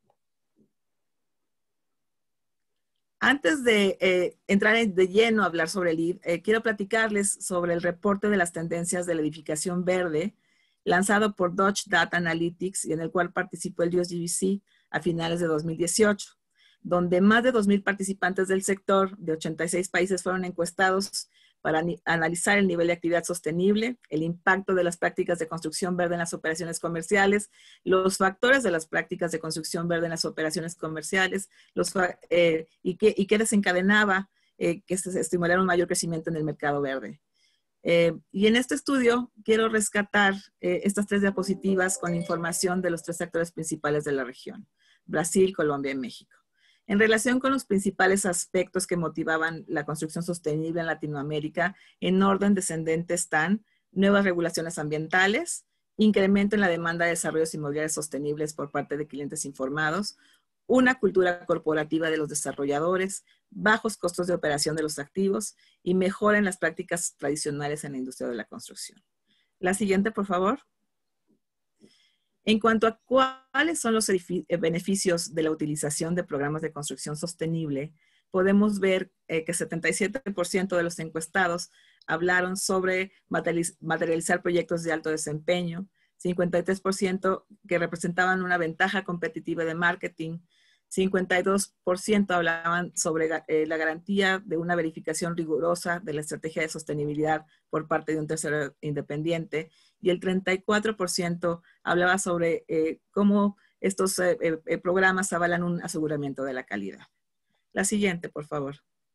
Antes de entrar de lleno a hablar sobre el LEED, quiero platicarles sobre el reporte de las tendencias de la edificación verde lanzado por Dodge Data Analytics y en el cual participó el USGBC a finales de 2018, donde más de 2,000 participantes del sector de 86 países fueron encuestados para analizar el nivel de actividad sostenible, el impacto de las prácticas de construcción verde en las operaciones comerciales, los factores de las prácticas de construcción verde en las operaciones comerciales, y qué desencadenaba que se estimulara un mayor crecimiento en el mercado verde. Y en este estudio quiero rescatar estas 3 diapositivas con información de los 3 sectores principales de la región, Brasil, Colombia y México. En relación con los principales aspectos que motivaban la construcción sostenible en Latinoamérica, en orden descendente están nuevas regulaciones ambientales, incremento en la demanda de desarrollos inmobiliarios sostenibles por parte de clientes informados, una cultura corporativa de los desarrolladores, bajos costos de operación de los activos y mejora en las prácticas tradicionales en la industria de la construcción. La siguiente, por favor. En cuanto a cuáles son los beneficios de la utilización de programas de construcción sostenible, podemos ver que 77% de los encuestados hablaron sobre materializar proyectos de alto desempeño, 53% que representaban una ventaja competitiva de marketing, 52% hablaban sobre la garantía de una verificación rigurosa de la estrategia de sostenibilidad por parte de un tercero independiente y el 34% hablaba sobre cómo estos programas avalan un aseguramiento de la calidad. La siguiente, por favor.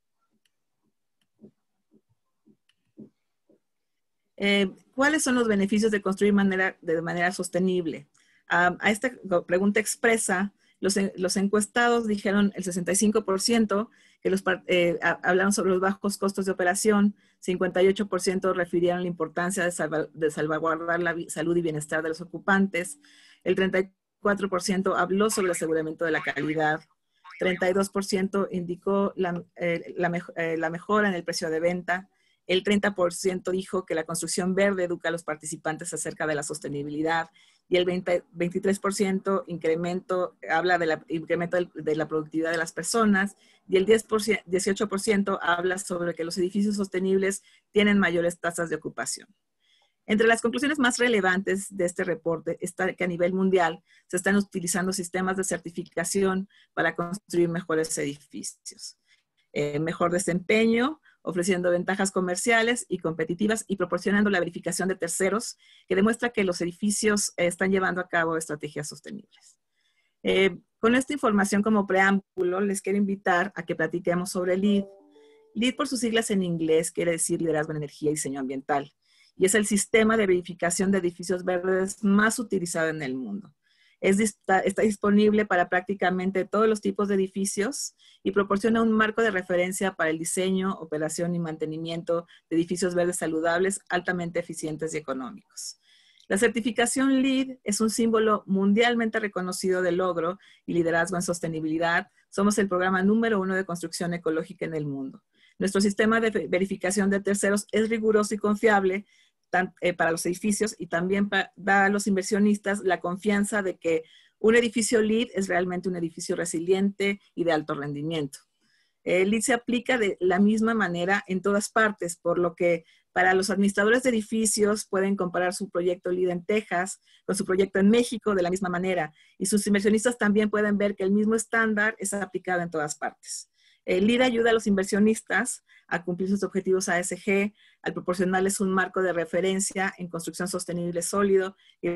¿Cuáles son los beneficios de construir de manera sostenible? A esta pregunta expresa, los encuestados dijeron el 65% que hablaron sobre los bajos costos de operación, 58% refirieron la importancia de salvaguardar la salud y bienestar de los ocupantes, el 34% habló sobre el aseguramiento de la calidad, 32% indicó la mejora en el precio de venta, el 30% dijo que la construcción verde educa a los participantes acerca de la sostenibilidad y el 23% habla del incremento de la productividad de las personas y el 18% habla sobre que los edificios sostenibles tienen mayores tasas de ocupación. Entre las conclusiones más relevantes de este reporte está que a nivel mundial se están utilizando sistemas de certificación para construir mejores edificios. Mejor desempeño, ofreciendo ventajas comerciales y competitivas y proporcionando la verificación de terceros que demuestra que los edificios están llevando a cabo estrategias sostenibles. Con esta información como preámbulo, les quiero invitar a que platiquemos sobre LEED. LEED por sus siglas en inglés quiere decir Liderazgo en Energía y Diseño Ambiental y es el sistema de verificación de edificios verdes más utilizado en el mundo. Está disponible para prácticamente todos los tipos de edificios y proporciona un marco de referencia para el diseño, operación y mantenimiento de edificios verdes saludables, altamente eficientes y económicos. La certificación LEED es un símbolo mundialmente reconocido de logro y liderazgo en sostenibilidad. Somos el programa número 1 de construcción ecológica en el mundo. Nuestro sistema de verificación de terceros es riguroso y confiable, para los edificios y también da a los inversionistas la confianza de que un edificio LEED es realmente un edificio resiliente y de alto rendimiento. LEED se aplica de la misma manera en todas partes, por lo que para los administradores de edificios pueden comparar su proyecto LEED en Texas con su proyecto en México de la misma manera y sus inversionistas también pueden ver que el mismo estándar es aplicado en todas partes. LEED ayuda a los inversionistas a cumplir sus objetivos ASG al proporcionarles un marco de referencia en construcción sostenible sólido y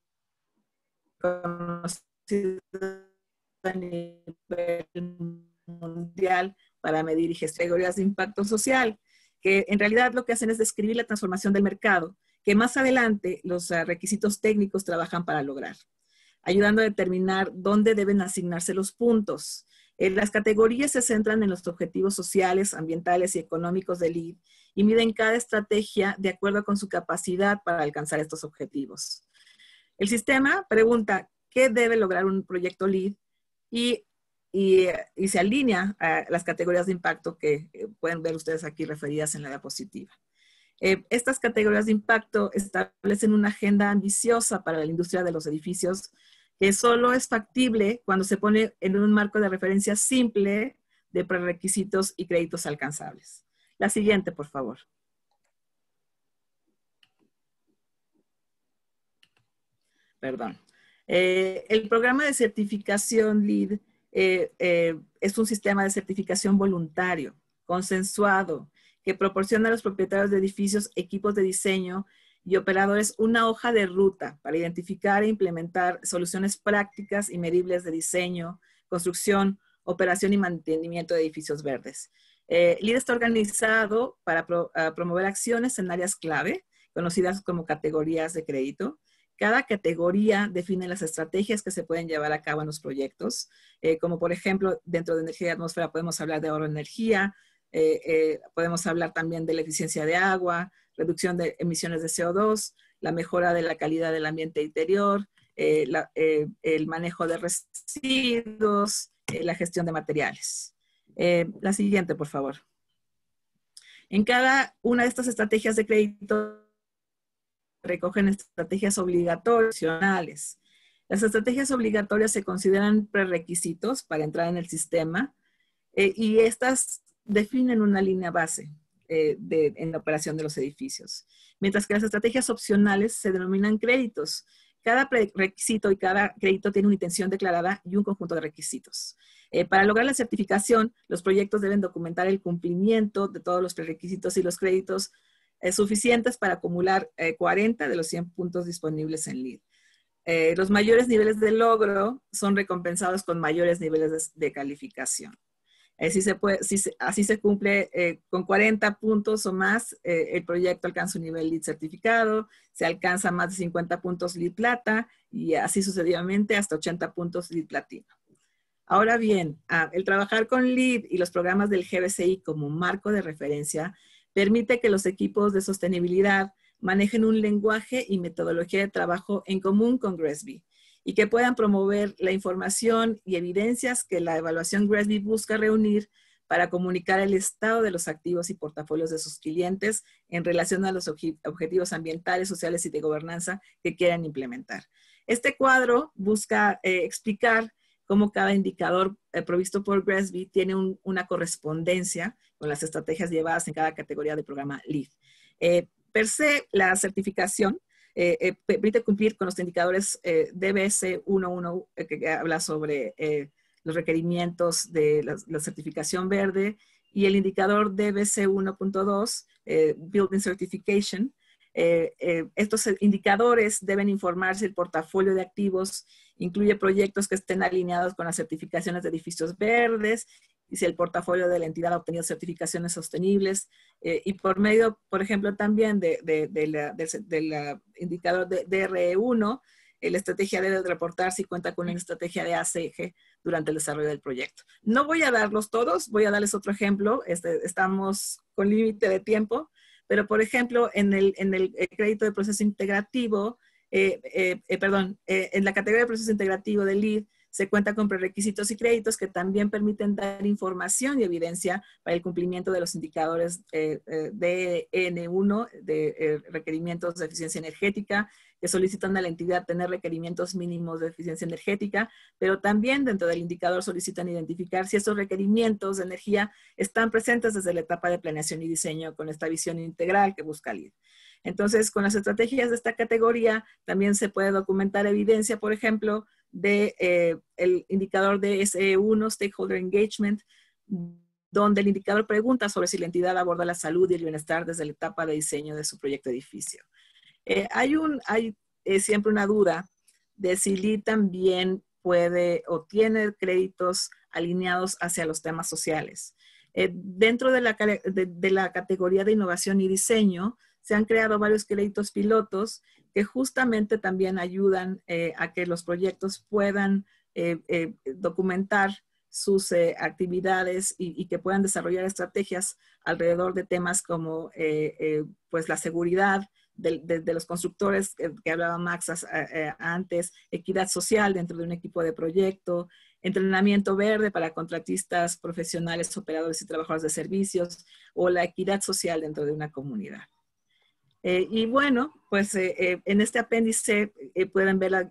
reconocido a nivel mundial para medir y gestionar categorías de impacto social, que en realidad lo que hacen es describir la transformación del mercado, que más adelante los requisitos técnicos trabajan para lograr, ayudando a determinar dónde deben asignarse los puntos. Las categorías se centran en los objetivos sociales, ambientales y económicos del LEED y miden cada estrategia de acuerdo con su capacidad para alcanzar estos objetivos. El sistema pregunta qué debe lograr un proyecto LEED y se alinea a las categorías de impacto que pueden ver ustedes aquí referidas en la diapositiva. Estas categorías de impacto establecen una agenda ambiciosa para la industria de los edificios que solo es factible cuando se pone en un marco de referencia simple de prerequisitos y créditos alcanzables. La siguiente, por favor. Perdón. El programa de certificación LEED es un sistema de certificación voluntario, consensuado, que proporciona a los propietarios de edificios, equipos de diseño y operadores una hoja de ruta para identificar e implementar soluciones prácticas y medibles de diseño, construcción, operación y mantenimiento de edificios verdes. LEED está organizado para promover acciones en áreas clave, conocidas como categorías de crédito, cada categoría define las estrategias que se pueden llevar a cabo en los proyectos, como por ejemplo, dentro de energía y atmósfera podemos hablar de ahorro de energía, podemos hablar también de la eficiencia de agua, reducción de emisiones de CO2, la mejora de la calidad del ambiente interior, el manejo de residuos, la gestión de materiales. La siguiente, por favor. En cada una de estas estrategias de crédito recogen estrategias obligatorias. Las estrategias obligatorias se consideran prerequisitos para entrar en el sistema y estas definen una línea base en la operación de los edificios. Mientras que las estrategias opcionales se denominan créditos. Cada requisito y cada crédito tiene una intención declarada y un conjunto de requisitos. Para lograr la certificación, los proyectos deben documentar el cumplimiento de todos los prerequisitos y los créditos suficientes para acumular 40 de los 100 puntos disponibles en LEED. Los mayores niveles de logro son recompensados con mayores niveles de calificación. Así se cumple con 40 puntos o más, el proyecto alcanza un nivel LEED certificado, se alcanza más de 50 puntos LEED plata y así sucesivamente hasta 80 puntos LEED platino. Ahora bien, el trabajar con LEED y los programas del GBCI como marco de referencia permite que los equipos de sostenibilidad manejen un lenguaje y metodología de trabajo en común con GRESB y que puedan promover la información y evidencias que la evaluación GRESB busca reunir para comunicar el estado de los activos y portafolios de sus clientes en relación a los objetivos ambientales, sociales y de gobernanza que quieran implementar. Este cuadro busca explicar cómo cada indicador provisto por GRESB tiene una correspondencia con las estrategias llevadas en cada categoría del programa LEED. Per se, la certificación permite cumplir con los indicadores DBS 1.1 que habla sobre los requerimientos de la certificación verde y el indicador DBC 1.2, Building Certification. Estos indicadores deben informar si el portafolio de activos incluye proyectos que estén alineados con las certificaciones de edificios verdes y si el portafolio de la entidad ha obtenido certificaciones sostenibles y por medio, por ejemplo, también del indicador de DRE1, la estrategia debe reportar si cuenta con una estrategia de ACG durante el desarrollo del proyecto. No voy a darlos todos, voy a darles otro ejemplo. Estamos con límite de tiempo, pero por ejemplo, en el crédito de proceso integrativo, en la categoría de proceso integrativo de LEED, se cuenta con prerequisitos y créditos que también permiten dar información y evidencia para el cumplimiento de los indicadores de N1, de requerimientos de eficiencia energética, que solicitan a la entidad tener requerimientos mínimos de eficiencia energética, pero también dentro del indicador solicitan identificar si esos requerimientos de energía están presentes desde la etapa de planeación y diseño con esta visión integral que busca LEED. Entonces, con las estrategias de esta categoría, también se puede documentar evidencia, por ejemplo, de el indicador de SE1, Stakeholder Engagement, donde el indicador pregunta sobre si la entidad aborda la salud y el bienestar desde la etapa de diseño de su proyecto de edificio. Hay siempre una duda de si LEED también puede o tiene créditos alineados hacia los temas sociales. Dentro de la categoría de innovación y diseño, se han creado varios créditos pilotos que justamente también ayudan a que los proyectos puedan documentar sus actividades y que puedan desarrollar estrategias alrededor de temas como pues la seguridad de los constructores que hablaba Max antes, equidad social dentro de un equipo de proyecto, entrenamiento verde para contratistas profesionales, operadores y trabajadores de servicios, o la equidad social dentro de una comunidad. Y bueno, pues en este apéndice pueden ver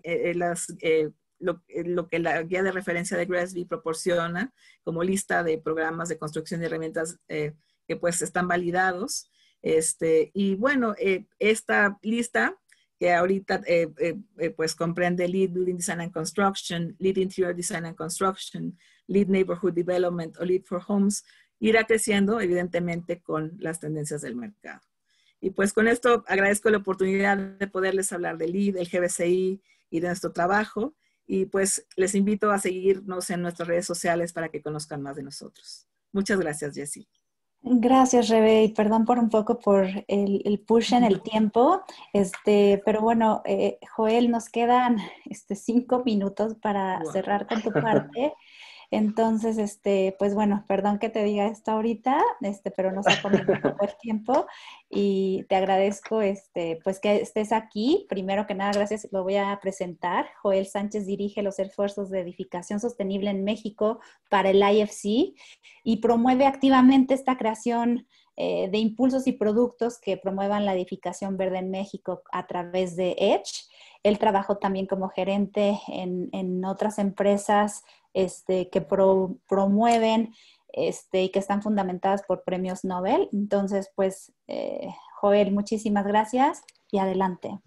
lo que la guía de referencia de GRESB proporciona como lista de programas de construcción y herramientas que pues están validados. Y bueno, esta lista que ahorita pues comprende LEED Building Design and Construction, LEED Interior Design and Construction, LEED Neighborhood Development o LEED for Homes, irá creciendo evidentemente con las tendencias del mercado. Y pues con esto agradezco la oportunidad de poderles hablar de LEED, el GBCI y de nuestro trabajo. Y pues les invito a seguirnos en nuestras redes sociales para que conozcan más de nosotros. Muchas gracias, Jessie. Gracias, Rebe, y perdón por un poco por el push en el tiempo, pero bueno, Joel, nos quedan 5 minutos para Wow. cerrar con tu parte. Entonces, pues bueno, perdón que te diga esto ahorita, pero nos ha comido un poco el tiempo y te agradezco, pues que estés aquí. Primero que nada, gracias, lo voy a presentar. Joel Sánchez dirige los esfuerzos de edificación sostenible en México para el IFC y promueve activamente esta creación de impulsos y productos que promuevan la edificación verde en México a través de Edge. Él trabajó también como gerente en otras empresas que promueven y que están fundamentadas por premios Nobel. Entonces, pues, Joel, muchísimas gracias y adelante.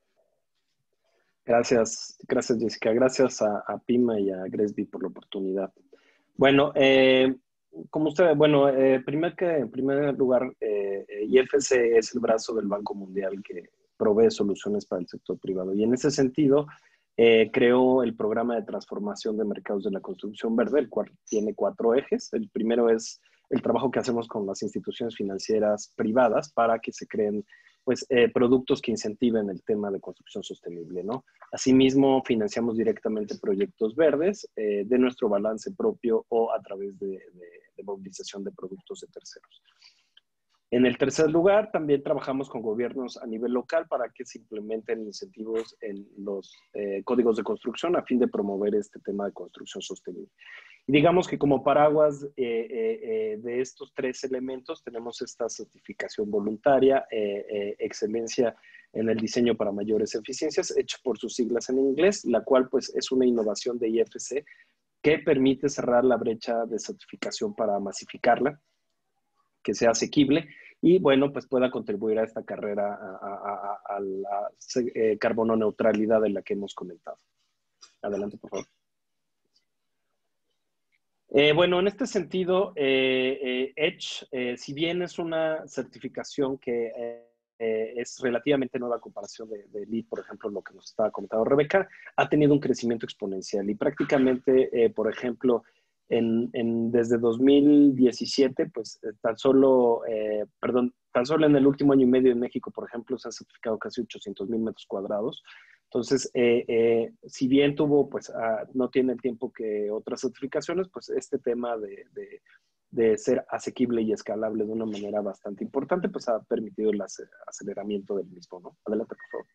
Gracias, gracias Jessica, gracias a Pima y a Gresby por la oportunidad. Bueno, como ustedes, bueno, en primer lugar, IFC es el brazo del Banco Mundial que provee soluciones para el sector privado y en ese sentido creó el programa de transformación de mercados de la construcción verde, el cual tiene 4 ejes. El primero es el trabajo que hacemos con las instituciones financieras privadas para que se creen pues, productos que incentiven el tema de construcción sostenible, ¿no? Asimismo, financiamos directamente proyectos verdes de nuestro balance propio o a través de movilización de productos de terceros. En el tercer lugar, también trabajamos con gobiernos a nivel local para que se implementen incentivos en los códigos de construcción a fin de promover este tema de construcción sostenible. Y digamos que como paraguas de estos 3 elementos tenemos esta certificación voluntaria, excelencia en el diseño para mayores eficiencias, hecho por sus siglas en inglés, la cual pues es una innovación de IFC que permite cerrar la brecha de certificación para masificarla, que sea asequible y, bueno, pues pueda contribuir a esta carrera a la carbono neutralidad de la que hemos comentado. Adelante, por favor. Bueno, en este sentido, Edge, si bien es una certificación que es relativamente nueva a comparación de LEED, por ejemplo, lo que nos estaba comentando Rebeca, ha tenido un crecimiento exponencial y prácticamente, por ejemplo, desde 2017, pues tan solo en el último año y medio en México, por ejemplo, se han certificado casi 800,000 metros cuadrados. Entonces, si bien pues, no tiene el tiempo que otras certificaciones, pues este tema de ser asequible y escalable de una manera bastante importante, pues ha permitido el aceleramiento del mismo, ¿no? Adelante, por favor.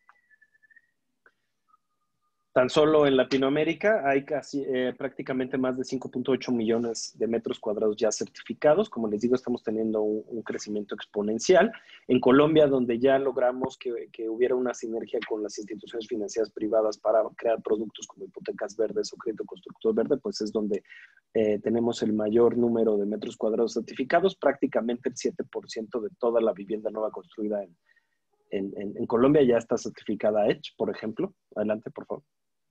Tan solo en Latinoamérica hay casi prácticamente más de 5.8 millones de metros cuadrados ya certificados. Como les digo, estamos teniendo un crecimiento exponencial. En Colombia, donde ya logramos que hubiera una sinergia con las instituciones financieras privadas para crear productos como hipotecas verdes o crédito constructor verde, pues es donde tenemos el mayor número de metros cuadrados certificados. Prácticamente el 7% de toda la vivienda nueva construida en Colombia ya está certificada Edge, por ejemplo. Adelante, por favor.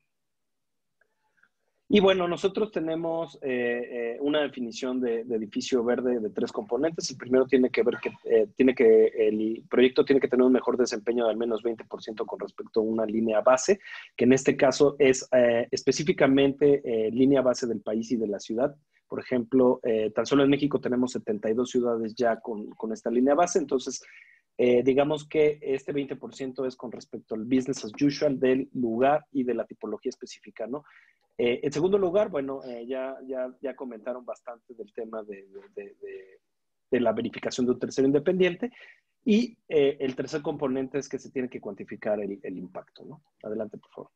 Y bueno, nosotros tenemos una definición de edificio verde de 3 componentes. El primero tiene que ver el proyecto tiene que tener un mejor desempeño de al menos 20% con respecto a una línea base, que en este caso es específicamente línea base del país y de la ciudad. Por ejemplo, tan solo en México tenemos 72 ciudades ya con esta línea base, entonces digamos que este 20% es con respecto al business as usual del lugar y de la tipología específica, ¿no? En segundo lugar, bueno, ya comentaron bastante del tema de la verificación de un tercero independiente y el tercer componente es que se tiene que cuantificar el impacto, ¿no? Adelante, por favor.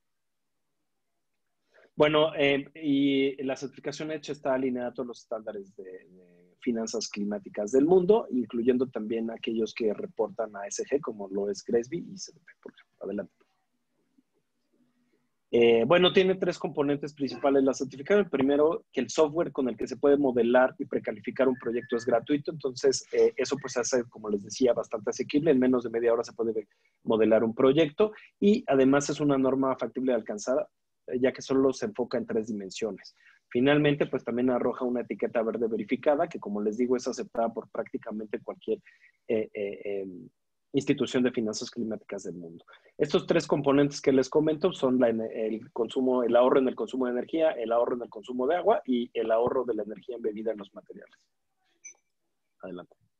Bueno, y la certificación hecha está alineada a todos los estándares de finanzas climáticas del mundo, incluyendo también aquellos que reportan a ESG, como lo es Gresby y CDP, por ejemplo. Adelante. Bueno, tiene 3 componentes principales la certificación. El primero, que el software con el que se puede modelar y precalificar un proyecto es gratuito. Entonces, eso pues hace, como les decía, bastante asequible. En menos de media hora se puede modelar un proyecto y además es una norma factible de alcanzar, ya que solo se enfoca en 3 dimensiones. Finalmente, pues también arroja una etiqueta verde verificada, que como les digo, es aceptada por prácticamente cualquier institución de finanzas climáticas del mundo. Estos 3 componentes que les comento son el ahorro en el consumo de energía, el ahorro en el consumo de agua y el ahorro de la energía embebida en los materiales. Adelante.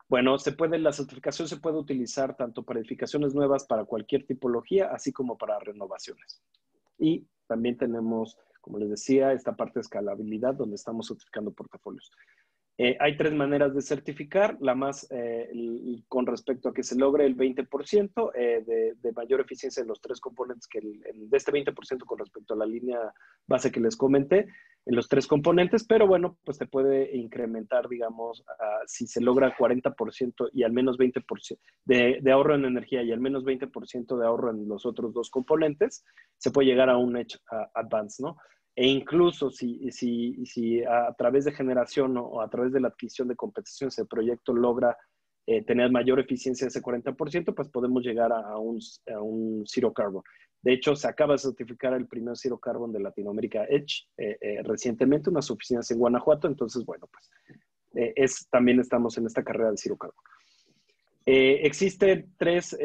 Bueno, la certificación se puede utilizar tanto para edificaciones nuevas, para cualquier tipología, así como para renovaciones. Y también tenemos, como les decía, esta parte de escalabilidad donde estamos certificando portafolios. Hay 3 maneras de certificar, la más con respecto a que se logre el 20% de mayor eficiencia en los 3 componentes, de este 20% con respecto a la línea base que les comenté, en los 3 componentes, pero bueno, pues se puede incrementar, digamos, si se logra 40% y al menos 20% de ahorro en energía y al menos 20% de ahorro en los otros 2 componentes, se puede llegar a un Edge Advanced, ¿no? E incluso si a través de generación o a través de la adquisición de competencias el proyecto logra tener mayor eficiencia de ese 40%, pues podemos llegar a un Zero Carbon. De hecho, se acaba de certificar el primer Zero Carbon de Latinoamérica Edge recientemente, unas oficinas en Guanajuato. Entonces, bueno, pues también estamos en esta carrera de Zero Carbon. Existen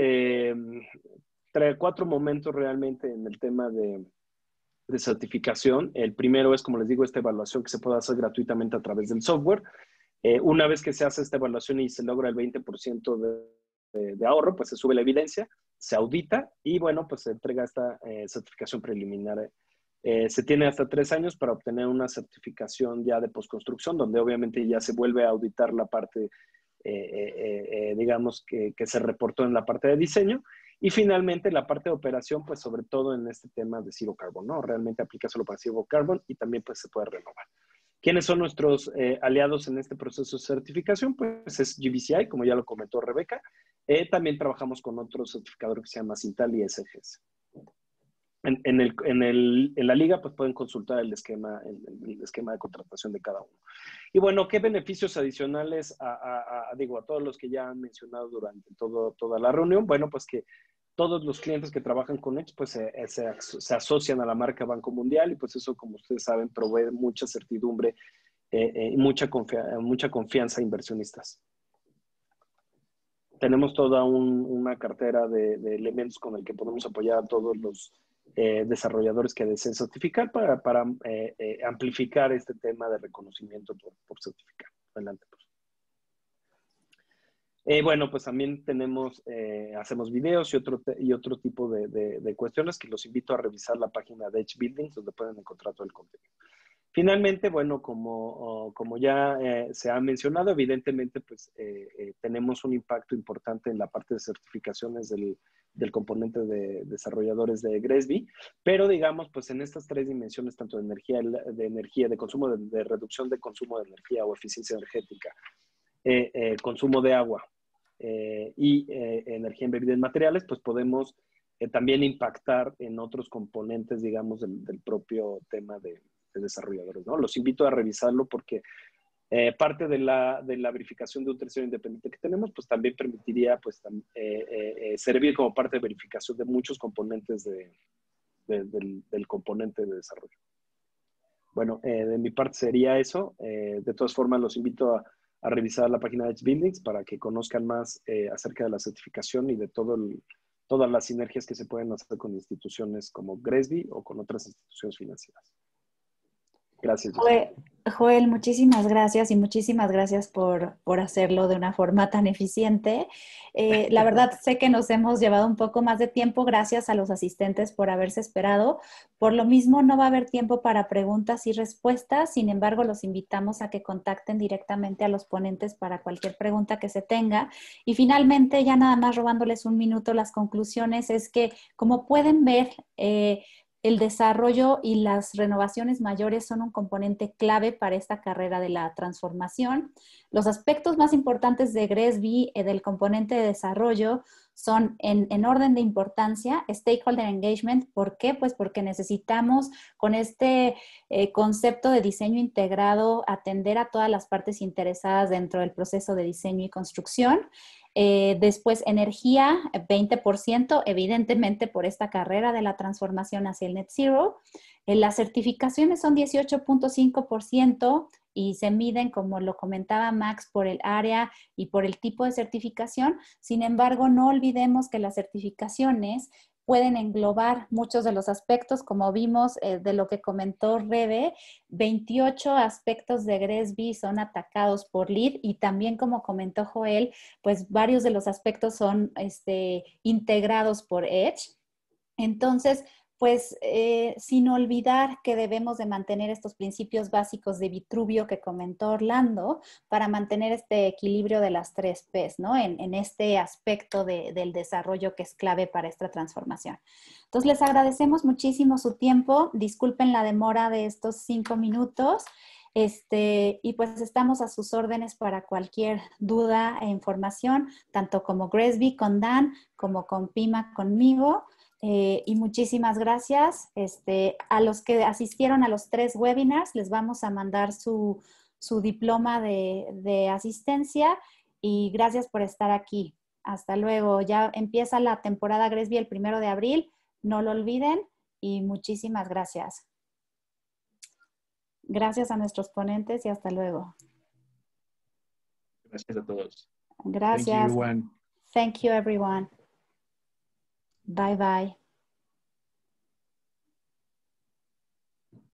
4 momentos realmente en el tema de certificación. El primero es, como les digo, esta evaluación que se puede hacer gratuitamente a través del software. Una vez que se hace esta evaluación y se logra el 20% de ahorro, pues se sube la evidencia, se audita y bueno, pues se entrega esta certificación preliminar. Se tiene hasta 3 años para obtener una certificación ya de postconstrucción, donde obviamente ya se vuelve a auditar la parte, digamos, que se reportó en la parte de diseño. Y finalmente la parte de operación, pues sobre todo en este tema de Zero Carbon, ¿no? Realmente aplica solo para Zero Carbon y también pues se puede renovar. ¿Quiénes son nuestros aliados en este proceso de certificación? Pues es GBCI, como ya lo comentó Rebeca. También trabajamos con otro certificador que se llama Cintal y SGS. En la liga pues pueden consultar el esquema de contratación de cada uno. Y bueno, ¿qué beneficios adicionales a todos los que ya han mencionado durante toda la reunión? Bueno, pues que todos los clientes que trabajan con Edge pues se asocian a la marca Banco Mundial y pues eso, como ustedes saben, provee mucha certidumbre y mucha confianza a inversionistas. Tenemos toda una cartera de elementos con el que podemos apoyar a todos los desarrolladores que deseen certificar para amplificar este tema de reconocimiento por certificar. Adelante, pues. Bueno, pues también hacemos videos y otro tipo de cuestiones que los invito a revisar la página de Edge Buildings, donde pueden encontrar todo el contenido. Finalmente, bueno, como ya se ha mencionado, evidentemente, pues tenemos un impacto importante en la parte de certificaciones del componente de desarrolladores de GRESB, pero digamos, pues en estas 3 dimensiones, tanto de energía, de consumo, de reducción de consumo de energía o eficiencia energética, consumo de agua y energía embebida en materiales, pues podemos también impactar en otros componentes, digamos, del propio tema de desarrolladores, ¿no? Los invito a revisarlo porque parte de la verificación de un tercero independiente que tenemos, pues también permitiría pues, servir como parte de verificación de muchos componentes del componente de desarrollo. Bueno, de mi parte sería eso. De todas formas, los invito a revisar la página de Edge Buildings para que conozcan más acerca de la certificación y de todas las sinergias que se pueden hacer con instituciones como GRESB o con otras instituciones financieras. Gracias. Joel, muchísimas gracias y muchísimas gracias por hacerlo de una forma tan eficiente. La verdad, sé que nos hemos llevado un poco más de tiempo. Gracias a los asistentes por haberse esperado. Por lo mismo, no va a haber tiempo para preguntas y respuestas. Sin embargo, los invitamos a que contacten directamente a los ponentes para cualquier pregunta que se tenga. Y finalmente, ya nada más robándoles un minuto, las conclusiones es que, como pueden ver, el desarrollo y las renovaciones mayores son un componente clave para esta carrera de la transformación. Los aspectos más importantes de GRESB, del componente de desarrollo, son en orden de importancia, stakeholder engagement. ¿Por qué? Pues porque necesitamos con este concepto de diseño integrado atender a todas las partes interesadas dentro del proceso de diseño y construcción. Después, energía, 20%, evidentemente por esta carrera de la transformación hacia el net zero. Las certificaciones son 18.5% y se miden, como lo comentaba Max, por el área y por el tipo de certificación. Sin embargo, no olvidemos que las certificaciones pueden englobar muchos de los aspectos, como vimos de lo que comentó Rebe, 28 aspectos de GRESB son atacados por lead y también como comentó Joel, pues varios de los aspectos son integrados por Edge. Entonces, pues sin olvidar que debemos de mantener estos principios básicos de Vitruvio que comentó Orlando para mantener este equilibrio de las 3 P's, ¿no? En este aspecto del desarrollo que es clave para esta transformación. Entonces, les agradecemos muchísimo su tiempo. Disculpen la demora de estos 5 minutos. Y pues estamos a sus órdenes para cualquier duda e información, tanto como GRESB con Dan, como con Pima conmigo. Y muchísimas gracias. A los que asistieron a los 3 webinars, les vamos a mandar su diploma de asistencia y gracias por estar aquí. Hasta luego. Ya empieza la temporada GRESB el 1 de abril. No lo olviden y muchísimas gracias. Gracias a nuestros ponentes y hasta luego. Gracias a todos. Gracias. Thank you, everyone. Thank you, everyone. Bye, bye.